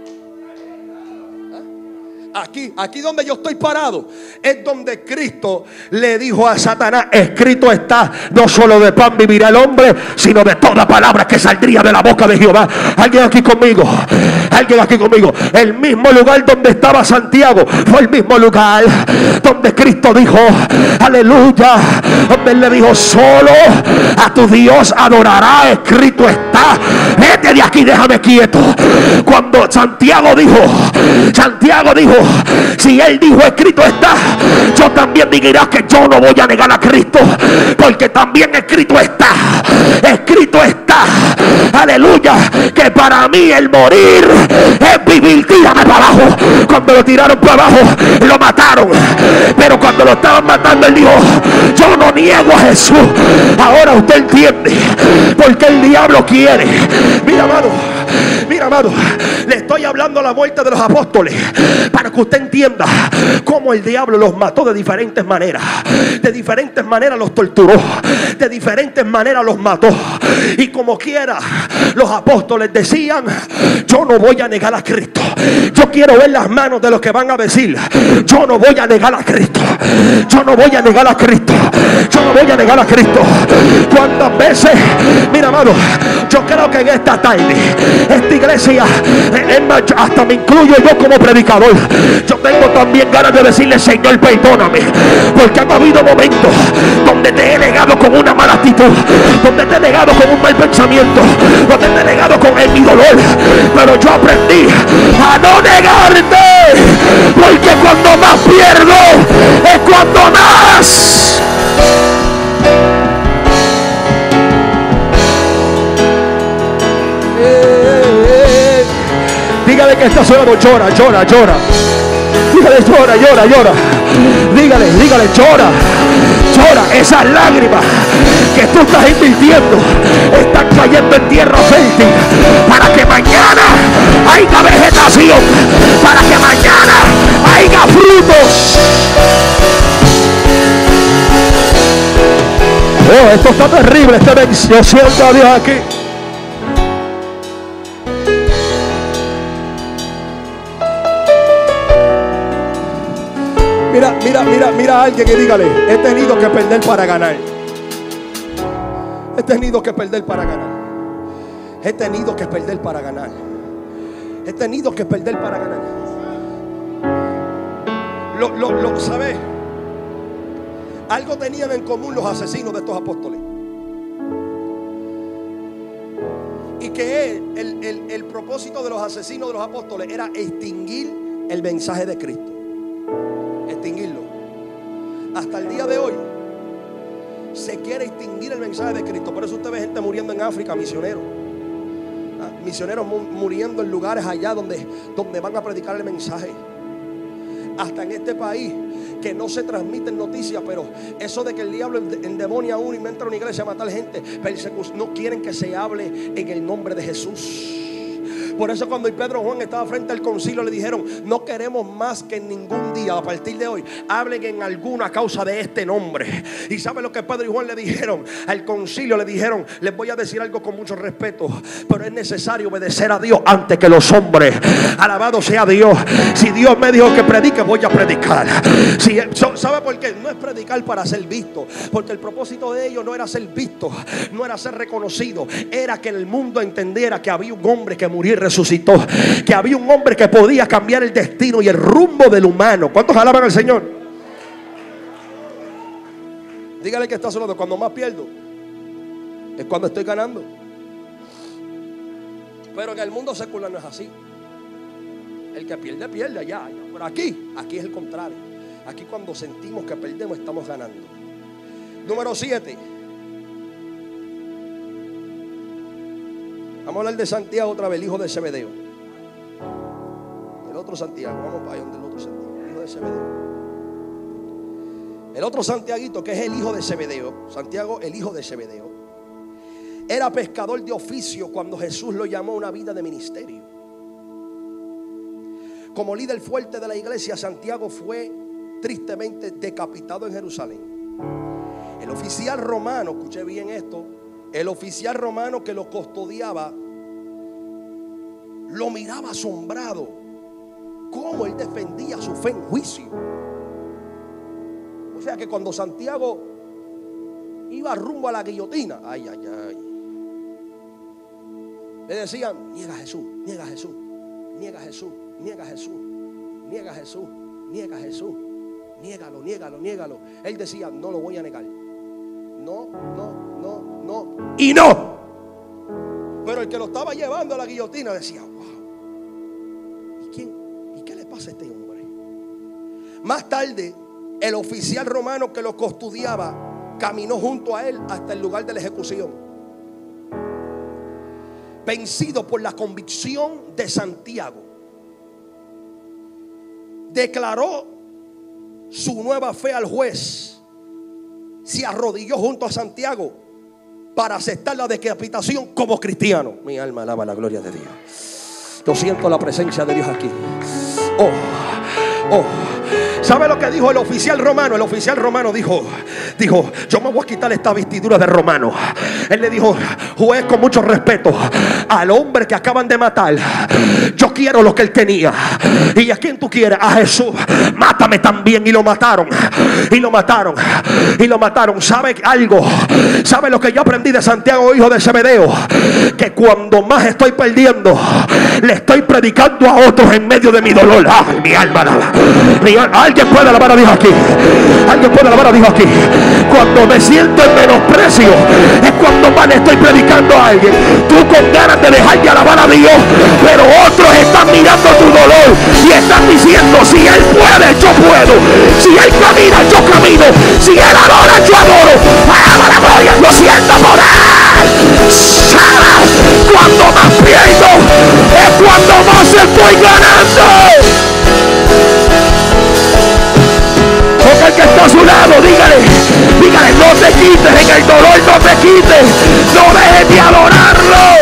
[SPEAKER 1] Aquí, aquí donde yo estoy parado es donde Cristo le dijo a Satanás: escrito está, no solo de pan vivirá el hombre, sino de toda palabra que saldría de la boca de Jehová. Alguien aquí conmigo, alguien aquí conmigo. El mismo lugar donde estaba Santiago fue el mismo lugar donde Cristo dijo, aleluya, donde él le dijo: solo a tu Dios adorará, escrito está. Vete de aquí, déjame quieto. Cuando Santiago dijo, Santiago dijo, si él dijo escrito está, yo también diré que yo no voy a negar a Cristo, porque también escrito está, escrito está, aleluya, que para mí el morir es vivir. Tírame para abajo. Cuando lo tiraron para abajo, lo mataron, pero cuando lo estaban matando, él dijo: yo no niego a Jesús. Ahora usted entiende por qué el diablo quiere. Mira, amado, mira, amado, le estoy hablando a la muerte de los apóstoles para que usted entienda cómo el diablo los mató de diferentes maneras. De diferentes maneras los torturó, de diferentes maneras los mató. Y como quiera, los apóstoles decían: yo no voy a negar a Cristo. Yo quiero ver las manos de los que van a decir: yo no voy a negar a Cristo. Yo no voy a negar a Cristo. Yo no voy a negar a Cristo. ¿Cuántas veces? Mira, amado, yo creo que en esta tarde, esta iglesia, hasta me incluyo yo como predicador, yo tengo también ganas de decirle: Señor, perdóname, porque han habido momentos donde te he negado con una mala actitud, donde te he negado con un mal pensamiento, donde te he negado con el, mi dolor, pero yo aprendí a no negarte, porque cuando más pierdo es cuando más. Dígale que está sonando, llora, llora, llora. Dígale, llora, llora, llora. Dígale, dígale, llora, llora. Esas lágrimas que tú estás invirtiendo están cayendo en tierra fértil para que mañana haya vegetación, para que mañana haya frutos. Oh, esto está terrible, esta bendición. Siento a Dios aquí. Mira, mira, mira, mira a alguien y dígale: he tenido que perder para ganar. He tenido que perder para ganar. He tenido que perder para ganar. He tenido que perder para ganar. Lo, lo, lo, ¿sabe? Algo tenían en común los asesinos de estos apóstoles. Y que el, el, el, el propósito de los asesinos de los apóstoles era extinguir el mensaje de Cristo. Extinguirlo. Hasta el día de hoy se quiere extinguir el mensaje de Cristo. Por eso usted ve gente muriendo en África, misioneros. Ah, misioneros mu muriendo en lugares allá donde, donde van a predicar el mensaje. Hasta en este país que no se transmiten noticias, pero eso de que el diablo endemonia a uno y entra a una iglesia a matar gente, no quieren que se hable en el nombre de Jesús. Por eso cuando Pedro Juan estaba frente al concilio le dijeron: no queremos más que en ningún día a partir de hoy hablen en alguna causa de este nombre. Y ¿sabe lo que Pedro y Juan le dijeron? Al concilio le dijeron: les voy a decir algo con mucho respeto, pero es necesario obedecer a Dios antes que los hombres. Alabado sea Dios. Si Dios me dijo que predique, voy a predicar. Si, ¿sabe por qué? No es predicar para ser visto, porque el propósito de ellos no era ser visto, no era ser reconocido, era que el mundo entendiera que había un hombre que murió y resucitó, que había un hombre que podía cambiar el destino y el rumbo del humano. ¿Cuántos alaban al Señor? Dígale que está solo. Cuando más pierdo es cuando estoy ganando. Pero en el mundo secular no es así. El que pierde, pierde allá, allá. Pero aquí, aquí es el contrario. Aquí cuando sentimos que perdemos, estamos ganando. Número siete. Vamos a hablar de Santiago otra vez, el hijo de Zebedeo. El otro Santiago, vamos para allá donde el otro Santiago, el hijo de Zebedeo. El otro Santiaguito, que es el hijo de Zebedeo, Santiago, el hijo de Zebedeo, era pescador de oficio cuando Jesús lo llamó a una vida de ministerio. Como líder fuerte de la iglesia, Santiago fue tristemente decapitado en Jerusalén. El oficial romano, escuché bien esto, el oficial romano que lo custodiaba lo miraba asombrado cómo él defendía su fe en juicio. O sea que cuando Santiago iba rumbo a la guillotina, ay, ay, ay, le decían: niega a Jesús, niega a Jesús, niega a Jesús, niega a Jesús, niega a Jesús, niega a Jesús, niégalo, niégalo, niégalo. Él decía: no lo voy a negar. No, no, no, no y no. Pero el que lo estaba llevando a la guillotina decía: wow, ¿y quién? ¿Y qué le pasa a este hombre? Más tarde, el oficial romano que lo custodiaba caminó junto a él hasta el lugar de la ejecución. Vencido por la convicción de Santiago, declaró su nueva fe al juez. Se arrodilló junto a Santiago para aceptar la decapitación como cristiano. Mi alma alaba la gloria de Dios. Yo siento la presencia de Dios aquí. Oh, oh. ¿Sabe lo que dijo el oficial romano? El oficial romano dijo, dijo, yo me voy a quitar esta vestidura de romano. Él le dijo: juez, con mucho respeto, al hombre que acaban de matar, yo quiero lo que él tenía. ¿Y a quién tú quieres? A Jesús. Mátame también. Y lo mataron. Y lo mataron. Y lo mataron. ¿Sabe algo? ¿Sabe lo que yo aprendí de Santiago, hijo de Zebedeo? Que cuando más estoy perdiendo, le estoy predicando a otros en medio de mi dolor. ¡Ay, mi alma! Mi alma. Alguien puede alabar a Dios aquí. Alguien puede alabar a Dios aquí. Cuando me siento en menosprecio, es cuando más le estoy predicando a alguien. Tú con ganas de dejar de alabar a Dios, pero otros están mirando tu dolor y están diciendo: si Él puede, yo puedo. Si Él camina, yo camino. Si Él adora, yo adoro. ¡Alaba la gloria! Lo siento por Él. ¡Sara! Cuando más pierdo, es cuando más estoy ganando. Porque el que está a su lado, dígale, dígale: no te quites, en el dolor no te quites, no dejes de adorarlo.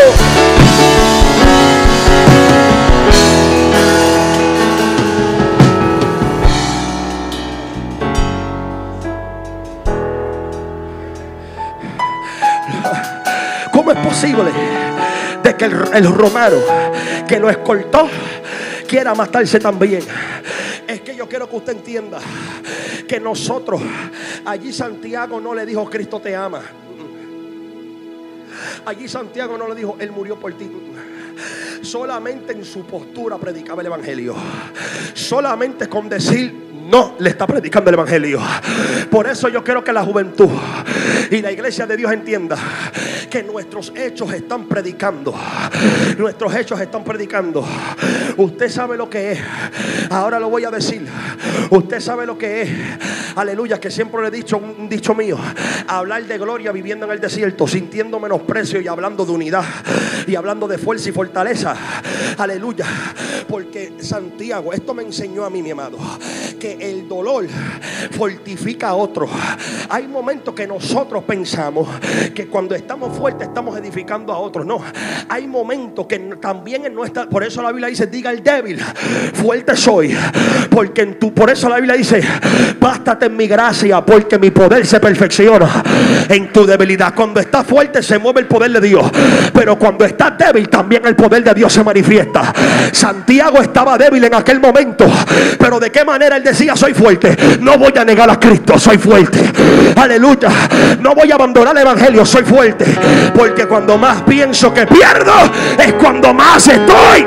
[SPEAKER 1] ¿Cómo es posible de que el, el romano que lo escoltó quiera matarse también? Es que yo quiero que usted entienda que nosotros, allí Santiago no le dijo: Cristo te ama. Allí Santiago no le dijo: Él murió por ti. solamente en su postura predicaba el evangelio. Solamente con decir no le está predicando el evangelio. Por eso yo quiero que la juventud y la iglesia de Dios entienda que nuestros hechos están predicando. Nuestros hechos están predicando. Usted sabe lo que es. Ahora lo voy a decir. Usted sabe lo que es. Aleluya, que siempre le he dicho un dicho mío: hablar de gloria viviendo en el desierto, sintiendo menosprecio y hablando de unidad y hablando de fuerza y fortaleza. Aleluya. Porque Santiago, esto me enseñó a mí, mi amado, que el dolor fortifica a otros. Hay momentos que nosotros pensamos que cuando estamos fuertes estamos edificando a otros. No, hay momentos que también en nuestra, por eso la Biblia dice: diga el débil, fuerte soy. Porque en tu, por eso la Biblia dice: bástate en mi gracia, porque mi poder se perfecciona en tu debilidad. Cuando estás fuerte se mueve el poder de Dios, pero cuando estás débil también el poder de Dios se manifiesta. Santiago estaba débil en aquel momento, pero ¿de qué manera él decía: soy fuerte? No voy a negar a Cristo, soy fuerte. Aleluya. No voy a abandonar el evangelio, soy fuerte. Porque cuando más pienso que pierdo, es cuando más estoy.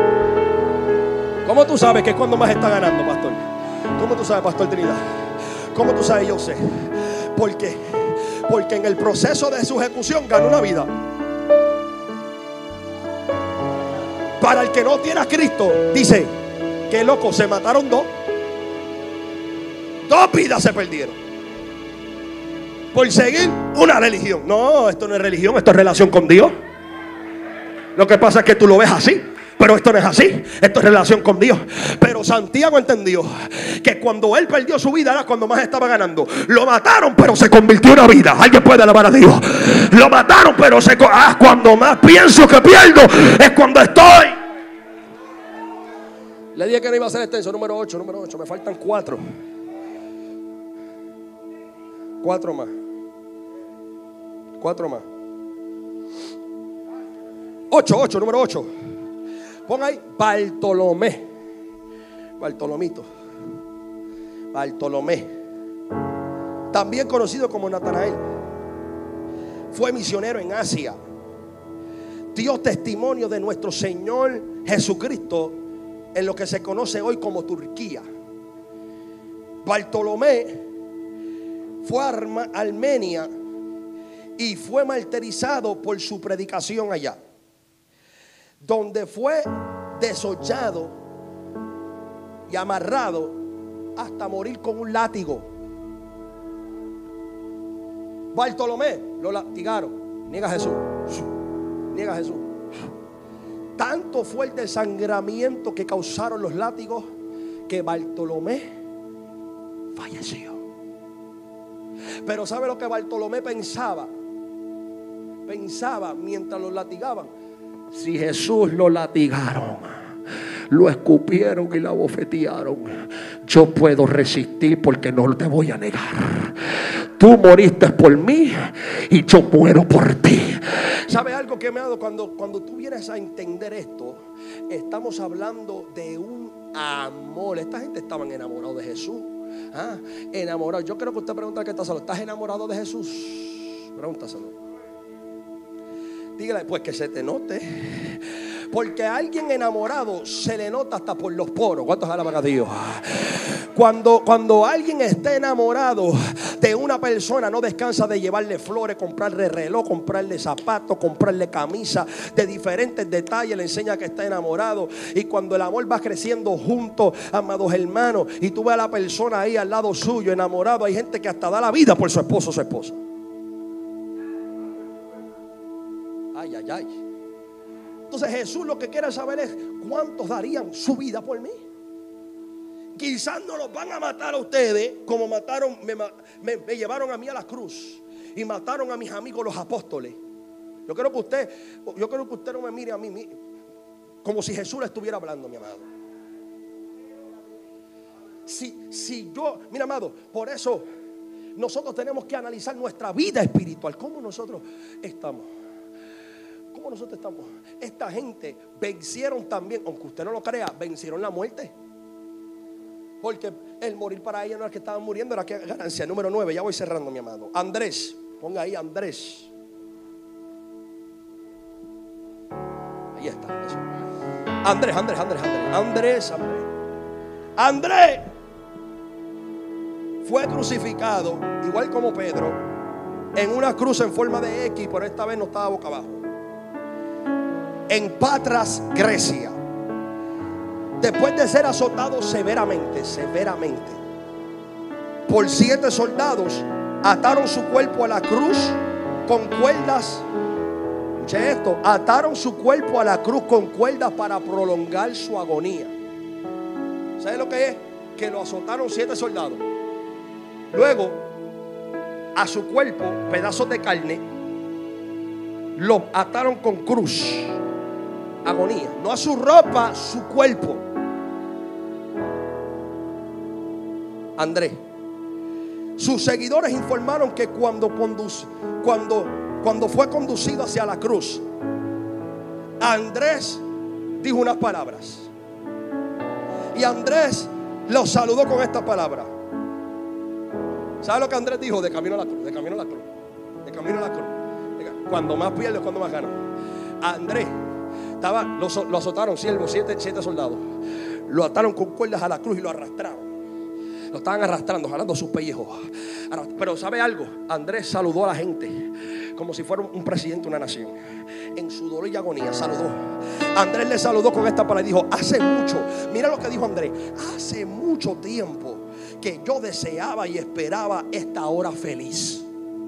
[SPEAKER 1] ¿Cómo tú sabes que es cuando más está ganando, pastor? ¿Cómo tú sabes, pastor Trinidad? ¿Cómo tú sabes? Yo sé. ¿Por qué? Porque en el proceso de su ejecución ganó una vida. Para el que no tiene a Cristo, dice: qué loco, se mataron dos. Dos vidas se perdieron por seguir una religión. No, esto no es religión, esto es relación con Dios. Lo que pasa es que tú lo ves así, pero esto no es así. Esto es relación con Dios. Pero Santiago entendió que cuando él perdió su vida era cuando más estaba ganando. Lo mataron, pero se convirtió en una vida. Alguien puede alabar a Dios. Lo mataron, pero se ah, cuando más pienso que pierdo es cuando estoy. Le dije que no iba a ser extenso. Número ocho, número ocho. Me faltan cuatro. Cuatro más. Cuatro más. Ocho, ocho, número ocho. Pon ahí Bartolomé. Bartolomito. Bartolomé. También conocido como Natanael. Fue misionero en Asia. Dio testimonio de nuestro Señor Jesucristo en lo que se conoce hoy como Turquía. Bartolomé fue a Armenia y fue martirizado por su predicación allá, donde fue desollado y amarrado hasta morir con un látigo. Bartolomé lo latigaron. Niega a Jesús. Niega a Jesús. Tanto fue el desangramiento que causaron los látigos que Bartolomé falleció. Pero ¿sabe lo que Bartolomé pensaba? Pensaba mientras los latigaban: si Jesús lo latigaron, lo escupieron y lo abofetearon, yo puedo resistir porque no te voy a negar. Tú moriste por mí y yo muero por ti. ¿Sabe algo que me ha dado? Cuando, cuando tú vienes a entender esto, estamos hablando de un amor. Esta gente estaban enamorados de Jesús. Ah, enamorado. Yo creo que usted pregunta que está solo. ¿Estás enamorado de Jesús? Pregúntaselo. Dígale pues que se te note. Porque a alguien enamorado se le nota hasta por los poros. ¿Cuántos alaban a Dios? Cuando, cuando alguien está enamorado de una persona, no descansa de llevarle flores, comprarle reloj, comprarle zapatos, comprarle camisa de diferentes detalles. Le enseña que está enamorado. Y cuando el amor va creciendo juntos, amados hermanos, y tú ves a la persona ahí al lado suyo enamorado, hay gente que hasta da la vida por su esposo o su esposa. Ay, ay, ay. Entonces Jesús lo que quiere saber es: ¿cuántos darían su vida por mí? Quizás no los van a matar a ustedes como mataron, me, me, me llevaron a mí a la cruz y mataron a mis amigos los apóstoles. Yo creo que usted, yo creo que usted no me mire a mí como si Jesús le estuviera hablando, mi amado. Si, si yo, mira, amado, por eso nosotros tenemos que analizar nuestra vida espiritual. ¿Cómo nosotros estamos? ¿Cómo nosotros estamos? Esta gente vencieron también, aunque usted no lo crea, vencieron la muerte. Porque el morir para ellos no era que estaban muriendo, era que ganancia. Número nueve, ya voy cerrando, mi amado. Andrés, ponga ahí Andrés. Ahí Aquí está. Eso. Andrés, Andrés, Andrés, Andrés. Andrés, Andrés. Andrés fue crucificado, igual como Pedro, en una cruz en forma de X, pero esta vez no estaba boca abajo. En Patras, Grecia. Después de ser azotado severamente, severamente, por siete soldados, ataron su cuerpo a la cruz con cuerdas. Escuche esto, ataron su cuerpo a la cruz con cuerdas para prolongar su agonía. ¿Sabe lo que es? Que lo azotaron siete soldados. Luego, a su cuerpo, pedazos de carne, lo ataron con cruz. Agonía. No a su ropa, su cuerpo. Andrés. Sus seguidores informaron que cuando, conduc cuando, cuando fue conducido hacia la cruz, Andrés dijo unas palabras. Y Andrés los saludó con esta palabra. ¿Sabe lo que Andrés dijo? De camino a la cruz, de camino a la cruz, de camino a la cruz. Cuando más pierde, cuando más gana. Andrés estaba, lo, lo azotaron siervos, siete, siete soldados. Lo ataron con cuerdas a la cruz y lo arrastraron. Lo estaban arrastrando, jalando sus pellejos. Pero ¿sabe algo? Andrés saludó a la gente como si fuera un presidente de una nación. En su dolor y agonía saludó. Andrés le saludó con esta palabra y dijo: hace mucho, mira lo que dijo Andrés, hace mucho tiempo que yo deseaba y esperaba esta hora feliz.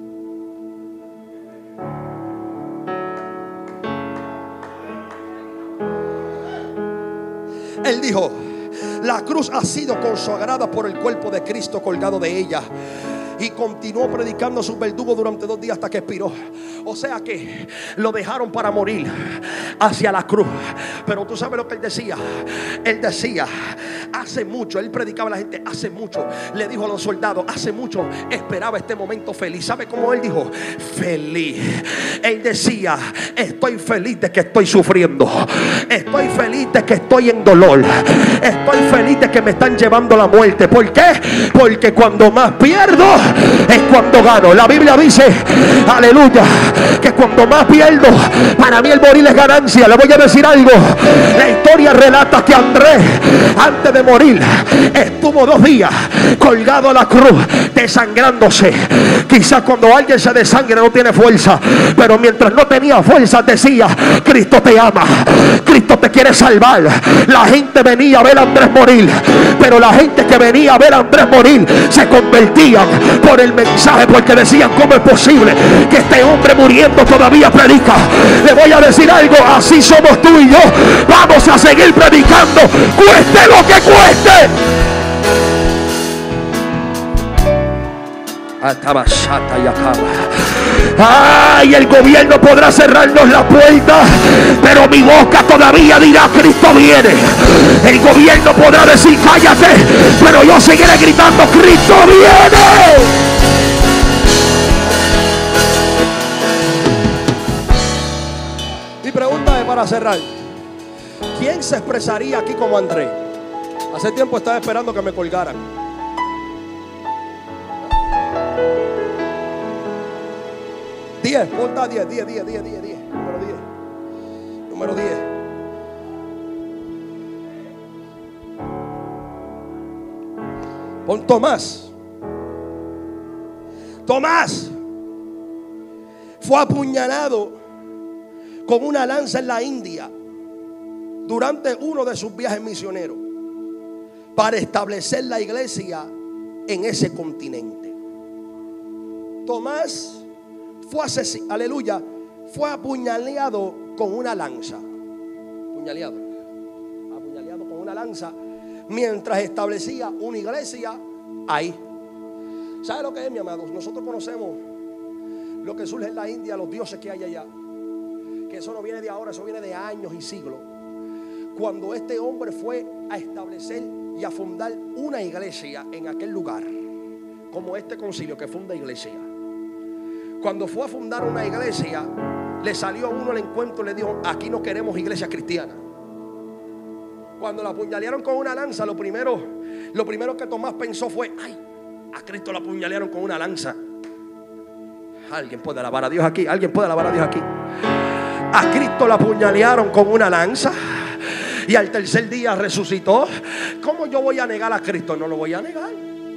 [SPEAKER 1] Él dijo: la cruz ha sido consagrada por el cuerpo de Cristo colgado de ella. Y continuó predicando a sus verdugos durante dos días hasta que expiró. O sea que lo dejaron para morir hacia la cruz. Pero tú sabes lo que él decía. Él decía, hace mucho, él predicaba a la gente, hace mucho. Le dijo a los soldados, hace mucho esperaba este momento feliz. ¿Sabe cómo él dijo? Feliz. Él decía, estoy feliz de que estoy sufriendo. Estoy feliz de que estoy en dolor. Estoy feliz de que me están llevando a la muerte. ¿Por qué? Porque cuando más pierdo es cuando gano. La Biblia dice, aleluya, que cuando más pierdo, para mí el morir es ganancia. Le voy a decir algo. La historia relata que Andrés, antes de morir, estuvo dos días colgado a la cruz, desangrándose. Quizás cuando alguien se desangra no tiene fuerza, pero mientras no tenía fuerza decía, Cristo te ama, Cristo te quiere salvar. La gente venía a ver a Andrés morir, pero la gente que venía a ver a Andrés morir se convertían por el mensaje, porque decían, ¿cómo es posible que este hombre muriendo todavía predica? Le voy a decir algo, así somos tú y yo. Vamos a seguir predicando, cueste lo que cueste. Ay, el gobierno podrá cerrarnos la puerta, pero mi boca todavía dirá, Cristo viene. El gobierno podrá decir, cállate, pero yo seguiré gritando, Cristo viene. Mi pregunta es para cerrar: ¿quién se expresaría aquí como Andrés? Hace tiempo estaba esperando que me colgaran. diez, ponta diez, diez, diez, diez, diez, diez, número diez, número diez. Pon Tomás. Tomás fue apuñalado con una lanza en la India durante uno de sus viajes misioneros para establecer la iglesia en ese continente. Tomás fue asesinado, aleluya, fue apuñaleado con una lanza. Apuñaleado, apuñaleado con una lanza mientras establecía una iglesia ahí. ¿Sabe lo que es, mi amado? Nosotros conocemos lo que surge en la India, los dioses que hay allá. Que eso no viene de ahora, eso viene de años y siglos. Cuando este hombre fue a establecer y a fundar una iglesia en aquel lugar, como este concilio que funda iglesia. Cuando fue a fundar una iglesia, le salió a uno al encuentro y le dijo, aquí no queremos iglesia cristiana. Cuando la apuñalearon con una lanza, lo primero, lo primero que Tomás pensó fue, ay, a Cristo la apuñalearon con una lanza. Alguien puede alabar a Dios aquí, alguien puede alabar a Dios aquí. A Cristo lo apuñalearon con una lanza y al tercer día resucitó. ¿Cómo yo voy a negar a Cristo? No lo voy a negar.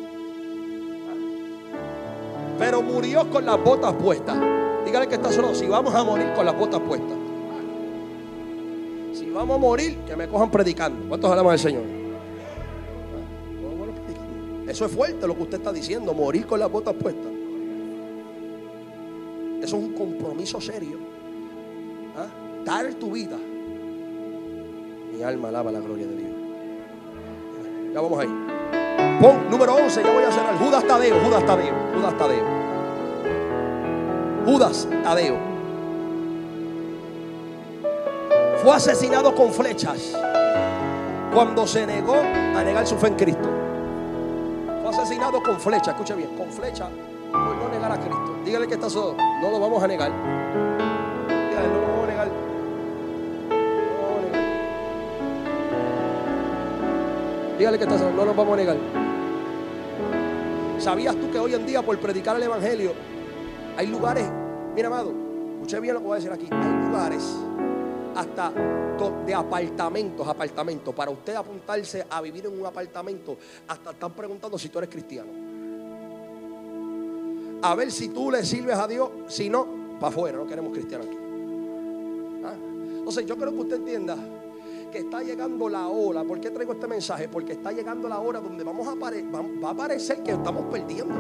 [SPEAKER 1] Pero murió con las botas puestas. Dígale que está solo. Si vamos a morir con las botas puestas, si vamos a morir, que me cojan predicando. ¿Cuántos hablamos del Señor? Eso es fuerte lo que usted está diciendo. Morir con las botas puestas. Eso es un compromiso serio. ¿Ah? Dar tu vida. Mi alma alaba la gloria de Dios. Ya vamos ahí. Pon número once. Ya voy a cerrar. Judas Tadeo. Judas Tadeo. Judas Tadeo. Judas Tadeo fue asesinado con flechas cuando se negó a negar su fe en Cristo. Fue asesinado con flechas. Escuche bien. Con flechas por no negar a Cristo. Dígale que está solo. No lo vamos a negar. Dígale, no lo vamos a negar. Dígale que está solo. No nos vamos a negar. ¿Sabías tú que hoy en día por predicar el evangelio hay lugares, mira amado, escuché bien lo que voy a decir aquí, hay lugares hasta de apartamentos, apartamentos, para usted apuntarse a vivir en un apartamento, hasta están preguntando si tú eres cristiano, a ver si tú le sirves a Dios, si no, para afuera, no queremos cristianos aquí. ¿Ah? Entonces yo creo que usted entienda que está llegando la hora. ¿Por qué traigo este mensaje? Porque está llegando la hora donde vamos a apare- va a parecer que estamos perdiendo.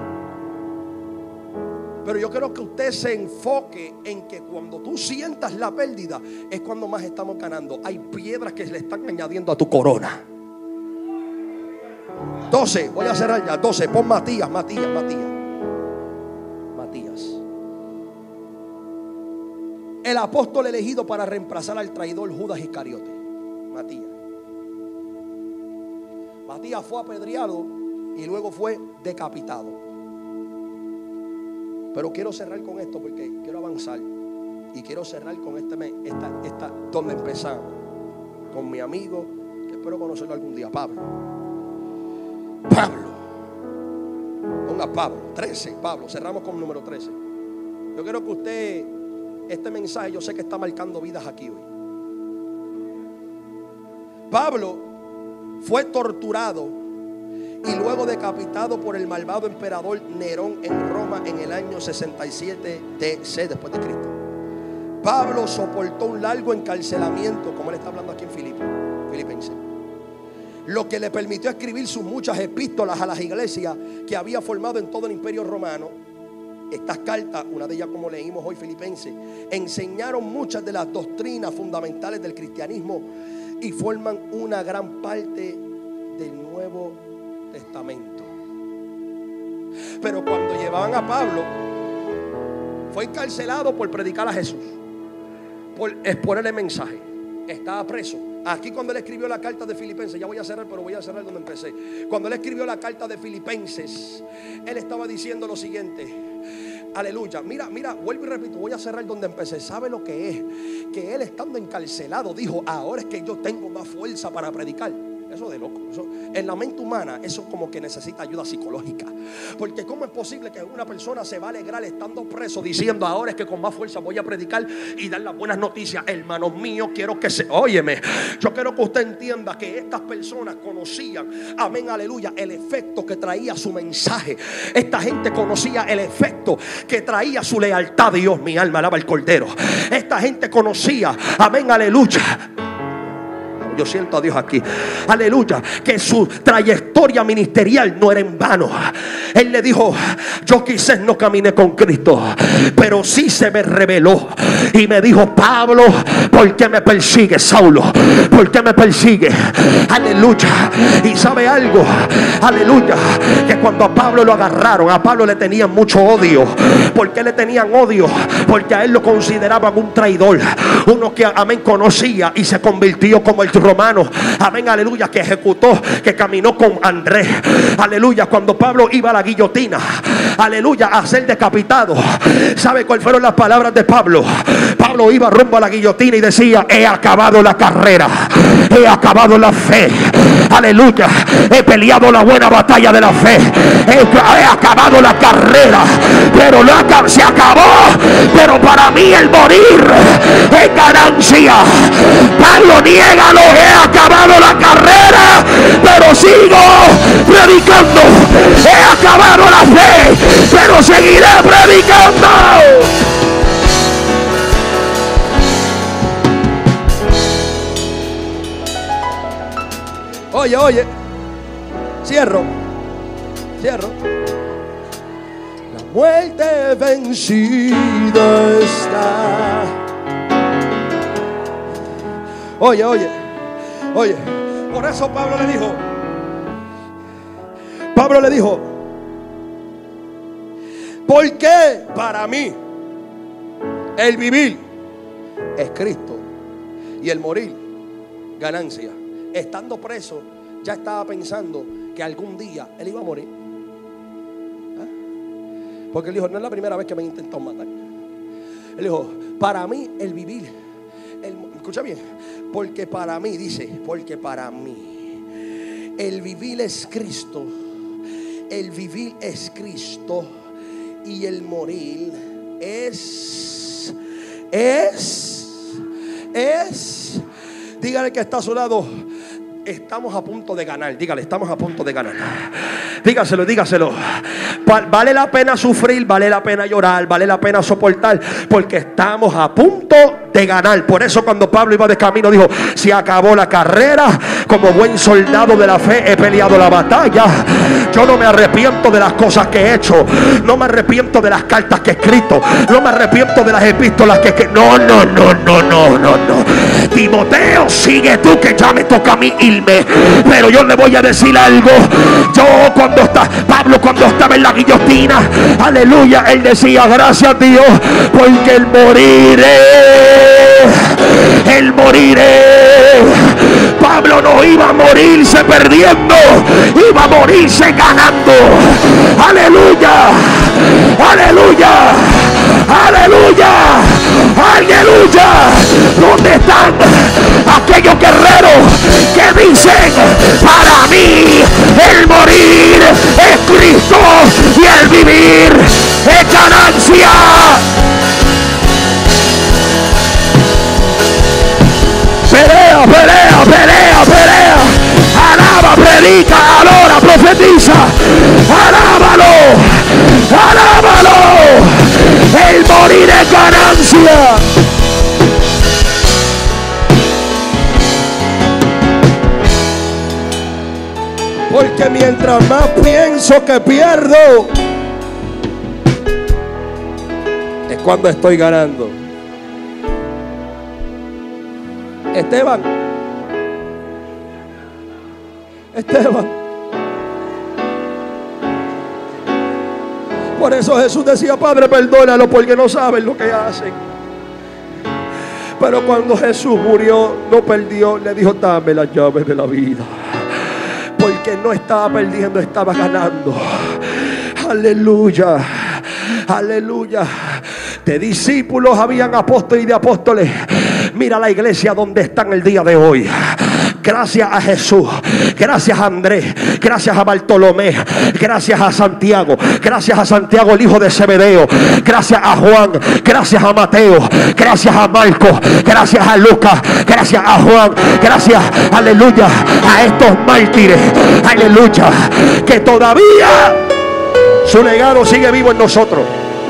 [SPEAKER 1] Pero yo quiero que usted se enfoque en que cuando tú sientas la pérdida es cuando más estamos ganando. Hay piedras que le están añadiendo a tu corona. doce, voy a cerrar ya. doce, pon Matías, Matías, Matías. Matías. El apóstol elegido para reemplazar al traidor Judas Iscariote. Matías. Matías fue apedreado y luego fue decapitado. Pero quiero cerrar con esto porque quiero avanzar. Y quiero cerrar con este mes, esta, esta, donde empezamos. Con mi amigo, que espero conocerlo algún día, Pablo. Pablo. Ponga Pablo, trece, Pablo. Cerramos con número trece. Yo quiero que usted, este mensaje, yo sé que está marcando vidas aquí hoy. Pablo fue torturado y luego decapitado por el malvado emperador Nerón en Roma en el año sesenta y siete D C después de Cristo. Pablo soportó un largo encarcelamiento, como él está hablando aquí en Filipo, Filipenses, lo que le permitió escribir sus muchas epístolas a las iglesias que había formado en todo el imperio romano. Estas cartas, una de ellas como leímos hoy, Filipenses, enseñaron muchas de las doctrinas fundamentales del cristianismo y forman una gran parte del Nuevo Testamento. Pero cuando llevaban a Pablo, fue encarcelado por predicar a Jesús, por exponer el mensaje. Estaba preso. Aquí cuando él escribió la carta de Filipenses, ya voy a cerrar, pero voy a cerrar donde empecé. Cuando él escribió la carta de Filipenses, él estaba diciendo lo siguiente. Aleluya, mira, mira, vuelvo y repito, voy a cerrar donde empecé. ¿Sabe lo que es? Que él estando encarcelado dijo, ahora es que yo tengo más fuerza para predicar. Eso de loco, eso, en la mente humana eso como que necesita ayuda psicológica. Porque ¿cómo es posible que una persona se va a alegrar estando preso diciendo, ahora es que con más fuerza voy a predicar y dar las buenas noticias? Hermanos míos, quiero que se, óyeme, yo quiero que usted entienda que estas personas conocían, amén, aleluya, el efecto que traía su mensaje. Esta gente conocía el efecto que traía su lealtad a Dios. Mi alma alaba al Cordero. Esta gente conocía, amén, aleluya. Yo siento a Dios aquí, aleluya, que su trayectoria ministerial no era en vano. Él le dijo, yo quizás no caminé con Cristo, pero sí se me reveló y me dijo, Pablo, ¿por qué me persigue, Saulo? ¿Por qué me persigue? Aleluya. Y sabe algo, aleluya, que cuando a Pablo lo agarraron, a Pablo le tenían mucho odio. ¿Por qué le tenían odio? Porque a él lo consideraban un traidor, uno que, amén, conocía y se convirtió como el romano, amén, aleluya, que ejecutó, que caminó con Andrés, aleluya, cuando Pablo iba a la guillotina, aleluya, a ser decapitado. ¿Sabe cuáles fueron las palabras de Pablo? Pablo Pablo iba rumbo a la guillotina y decía: he acabado la carrera, he acabado la fe, aleluya, he peleado la buena batalla de la fe, he, he acabado la carrera, pero la, se acabó, pero para mí el morir es ganancia. Pablo, niégalo: he acabado la carrera, pero sigo predicando. He acabado la fe, pero seguiré predicando. Oye, oye, cierro, cierro. La muerte vencida está. Oye, oye, oye. Por eso Pablo le dijo, Pablo le dijo, porque para mí el vivir es Cristo y el morir ganancia. Estando preso, ya estaba pensando que algún día él iba a morir. ¿Ah? Porque él dijo: no es la primera vez que me intentó matar. Él dijo: para mí el vivir, el, escucha bien, porque para mí, dice, porque para mí el vivir es Cristo, el vivir es Cristo y el morir es, es, es, dígale que está a su lado: estamos a punto de ganar. Dígale: estamos a punto de ganar. Dígaselo, dígaselo. Vale la pena sufrir, vale la pena llorar, vale la pena soportar, porque estamos a punto de ganar. Por eso cuando Pablo iba de camino dijo: se acabó la carrera, como buen soldado de la fe he peleado la batalla. Yo no me arrepiento de las cosas que he hecho, no me arrepiento de las cartas que he escrito, no me arrepiento de las epístolas que, que no, no, no, no, no, no, no. Timoteo, sigue tú, que ya me toca a mí irme. Pero yo le voy a decir algo. Yo cuando está Pablo, cuando estaba en la guillotina, aleluya, él decía: gracias a Dios, porque el moriré, el moriré. Pablo no iba a morirse perdiendo, iba a morirse ganando. Aleluya, aleluya, aleluya, aleluya. ¿Dónde están aquellos guerreros que dicen: para mí el morir es Cristo y el vivir es ganancia? Pelea, pelea, pelea, pelea. Alaba, predica, adora, profetiza. Alábalo, alábalo. El morir es ganancia. Porque mientras más pienso que pierdo, es cuando estoy ganando. Esteban, Esteban. Por eso Jesús decía: Padre, perdónalo, porque no saben lo que hacen. Pero cuando Jesús murió, no perdió, le dijo: dame las llaves de la vida. Porque no estaba perdiendo, estaba ganando. Aleluya, aleluya. De discípulos habían apóstoles y de apóstoles. Mira la iglesia donde están el día de hoy. Gracias a Jesús, gracias a Andrés, gracias a Bartolomé, gracias a Santiago, gracias a Santiago el hijo de Zebedeo, gracias a Juan, gracias a Mateo, gracias a Marcos, gracias a Lucas, gracias a Juan, gracias, aleluya, a estos mártires, aleluya, que todavía su legado sigue vivo en nosotros.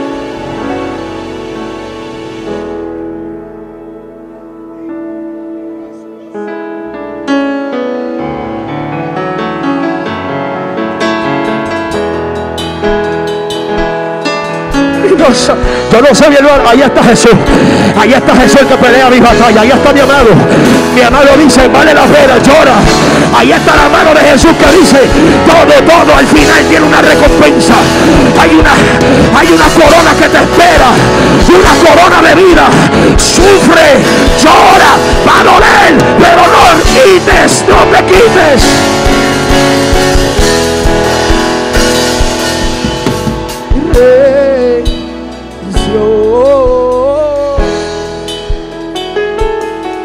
[SPEAKER 1] Yo no sé, mi hermano, ahí está Jesús, ahí está Jesús que pelea mi batalla, ahí está mi amado, mi amado dice: vale la pena, llora. Ahí está la mano de Jesús que dice: todo, todo al final tiene una recompensa. Hay una, hay una corona que te espera, una corona de vida. Sufre, llora, va a doler, pero no quites, no te quites.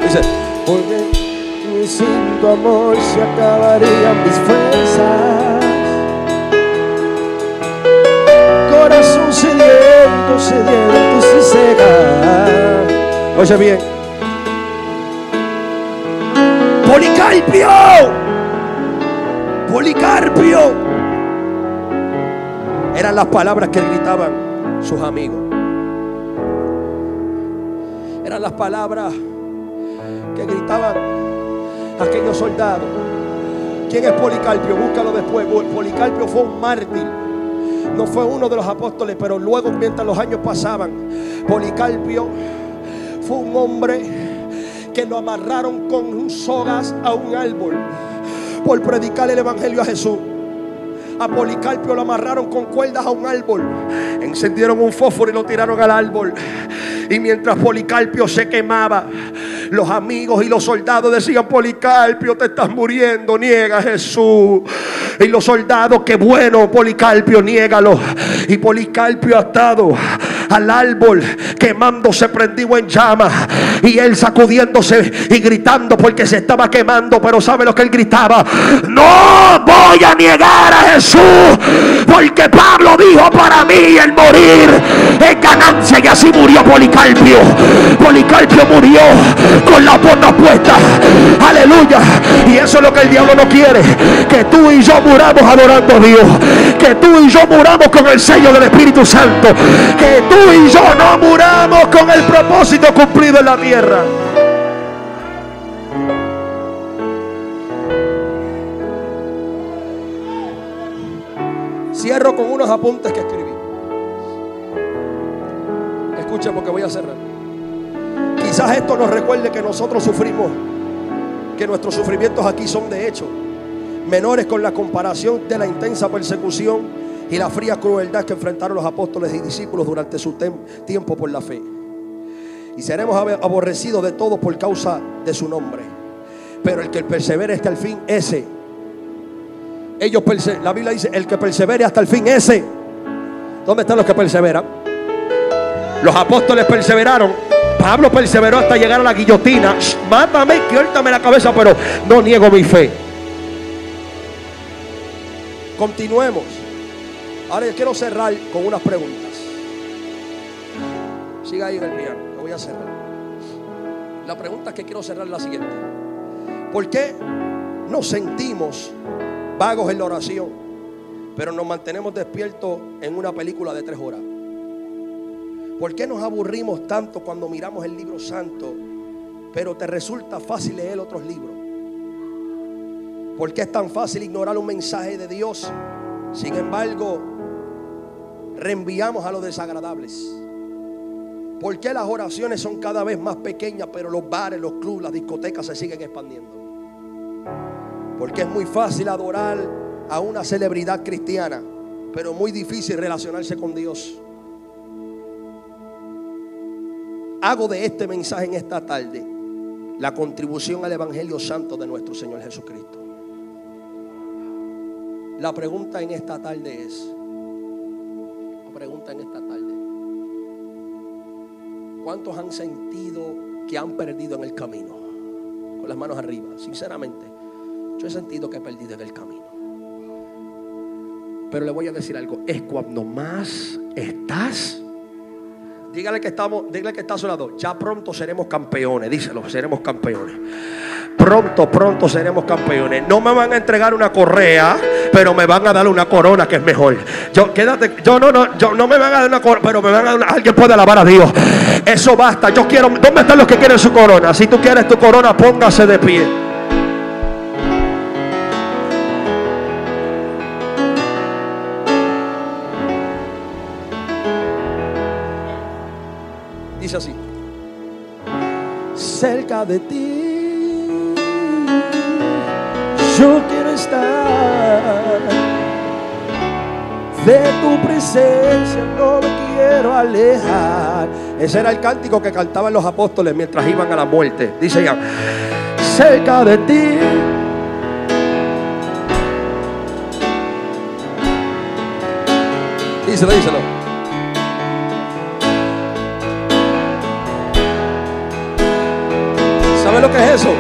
[SPEAKER 1] Dice, porque sin tu amor se acabarían mis fuerzas. Corazón sediento, sediento sin cegar. Oye bien, Policarpio, Policarpio, eran las palabras que gritaban sus amigos. Eran las palabras que gritaban aquellos soldados. ¿Quién es Policarpio? Búscalo después. Policarpio fue un mártir. No fue uno de los apóstoles, pero luego, mientras los años pasaban, Policarpio fue un hombre que lo amarraron con sogas a un árbol por predicar el evangelio a Jesús. A Policarpio lo amarraron con cuerdas a un árbol, encendieron un fósforo y lo tiraron al árbol. Y mientras Policarpio se quemaba, los amigos y los soldados decían: Policarpio, te estás muriendo, niega a Jesús. Y los soldados: qué bueno, Policarpio, niégalo. Y Policarpio atado al árbol, quemándose, prendido en llamas, y él sacudiéndose y gritando porque se estaba quemando. Pero ¿sabe lo que él gritaba? No voy a niegar a Jesús, porque Pablo dijo: para mí el morir es ganancia. Y así murió Policarpio. Policarpio murió con la bota puesta. Aleluya. Y eso es lo que el diablo no quiere, que tú y yo muramos adorando a Dios, que tú y yo muramos con el sello del Espíritu Santo, que tú y yo no muramos con el propósito cumplido en la tierra. Cierro con unos apuntes que escribí. Escuchen, porque voy a cerrar. Quizás esto nos recuerde que nosotros sufrimos, que nuestros sufrimientos aquí son de hecho menores con la comparación de la intensa persecución y la fría crueldad que enfrentaron los apóstoles y discípulos durante su tiempo por la fe. Y seremos aborrecidos de todos por causa de su nombre, pero el que persevere hasta el fin, ese ellos perse- la Biblia dice: el que persevere hasta el fin, ese. ¿Dónde están los que perseveran? Los apóstoles perseveraron. Pablo perseveró hasta llegar a la guillotina. Shh, mátame, quiértame la cabeza, pero no niego mi fe. Continuemos. Ahora yo quiero cerrar con unas preguntas. Siga ahí en el piano, lo voy a cerrar. La pregunta que quiero cerrar es la siguiente: ¿por qué nos sentimos vagos en la oración, pero nos mantenemos despiertos en una película de tres horas? ¿Por qué nos aburrimos tanto cuando miramos el libro santo, pero te resulta fácil leer otros libros? ¿Por qué es tan fácil ignorar un mensaje de Dios? Sin embargo, reenviamos a los desagradables. ¿Por qué las oraciones son cada vez más pequeñas, pero los bares, los clubes, las discotecas se siguen expandiendo? Porque es muy fácil adorar a una celebridad cristiana, pero muy difícil relacionarse con Dios. Hago de este mensaje en esta tarde la contribución al Evangelio Santo de nuestro Señor Jesucristo. La pregunta en esta tarde es, la pregunta en esta tarde, ¿cuántos han sentido que han perdido en el camino? Con las manos arriba. Sinceramente, yo he sentido que he perdido en el camino. Pero le voy a decir algo: es cuando más estás. Dígale que estamos, dígale que está a su lado: ya pronto seremos campeones. Díselo, seremos campeones. Pronto, pronto seremos campeones. No me van a entregar una correa, pero me van a dar una corona que es mejor. Yo, quédate, yo no, no, yo no me van a dar una corona, pero me van a dar una, alguien puede alabar a Dios. Eso basta. Yo quiero, ¿dónde están los que quieren su corona? Si tú quieres tu corona, póngase de pie. Dice así: cerca de ti yo quiero estar, de tu presencia no me quiero alejar. Ese era el cántico que cantaban los apóstoles mientras iban a la muerte. Dice ya: cerca de ti díselo, díselo. ¿Sabe lo que es eso?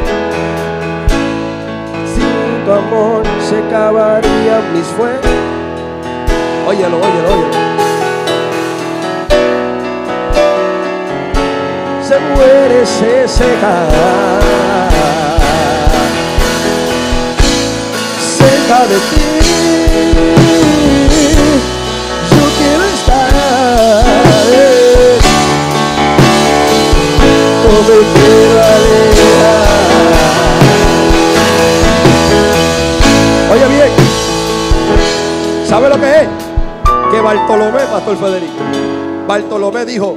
[SPEAKER 1] Sin tu amor se acabarían mis fuerzas. Óyelo, óyelo, óyelo. Se muere, se seca, cerca de ti. Yo quiero estar, no me quiero alejar. Oye bien, ¿sabe lo que es? Que Bartolomé, Pastor Federico, Bartolomé dijo: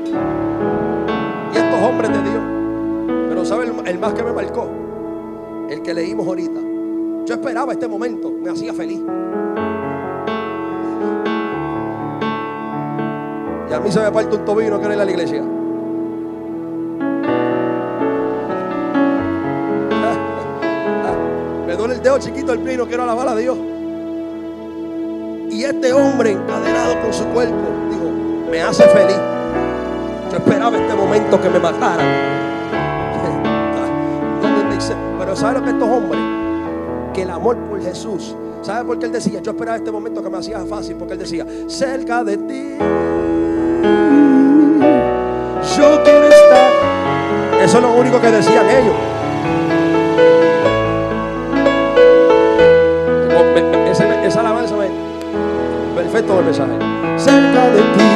[SPEAKER 1] hombres de Dios. Pero ¿sabe el, el más que me marcó? El que leímos ahorita. Yo esperaba este momento, me hacía feliz. Y a mí se me parte un tobillo y no quiero ir a la iglesia. Me duele el dedo chiquito del pie y no quiero alabar a Dios. Y este hombre encadenado con su cuerpo, digo, me hace feliz. Yo esperaba este momento que me mataran. Pero ¿sabe lo que estos hombres? Que el amor por Jesús. ¿Sabe por qué él decía? Yo esperaba este momento que me hacía fácil. Porque él decía: cerca de ti yo quiero estar. Eso es lo único que decían ellos. Ese, esa alabanza me perfecto el mensaje. Cerca de ti.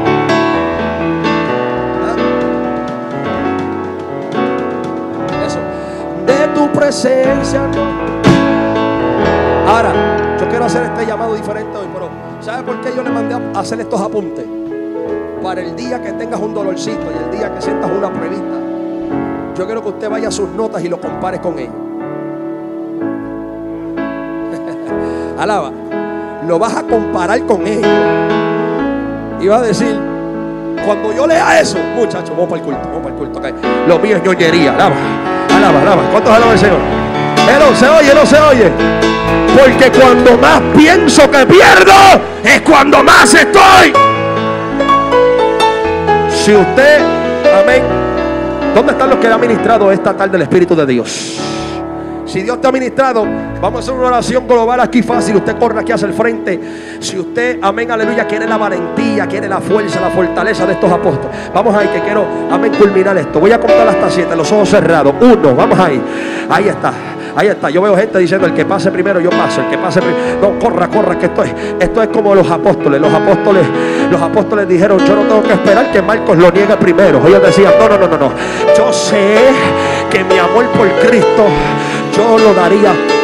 [SPEAKER 1] Tu presencia, no. Ahora, yo quiero hacer este llamado diferente hoy, pero ¿sabe por qué yo le mandé a hacer estos apuntes? Para el día que tengas un dolorcito y el día que sientas una pruebita, yo quiero que usted vaya a sus notas y lo compare con ellos. Alaba, lo vas a comparar con ellos y vas a decir: cuando yo lea eso, muchachos, vamos para el culto, vamos para el culto, okay. Lo mío es ñoñería, alaba. Alaba, alaba. ¿Cuántos alaban al Señor? Pero se oye, no se oye. Porque cuando más pienso que pierdo, es cuando más estoy. Si usted, amén. ¿Dónde están los que han ministrado esta tarde el Espíritu de Dios? Si Dios te ha ministrado, vamos a hacer una oración global aquí fácil. Usted corre aquí hacia el frente. Si usted, amén, aleluya, quiere la valentía, quiere la fuerza, la fortaleza de estos apóstoles. Vamos ahí, que quiero, amén, culminar esto. Voy a contar hasta siete, los ojos cerrados. Uno, vamos ahí. Ahí está. Ahí está, yo veo gente diciendo: el que pase primero, yo paso, el que pase primero. No, corra, corra, que esto es, esto es como los apóstoles. Los apóstoles, los apóstoles dijeron: yo no tengo que esperar que Marcos lo niegue primero. Ellos decían: no, no, no, no, no. Yo sé que mi amor por Cristo, yo lo daría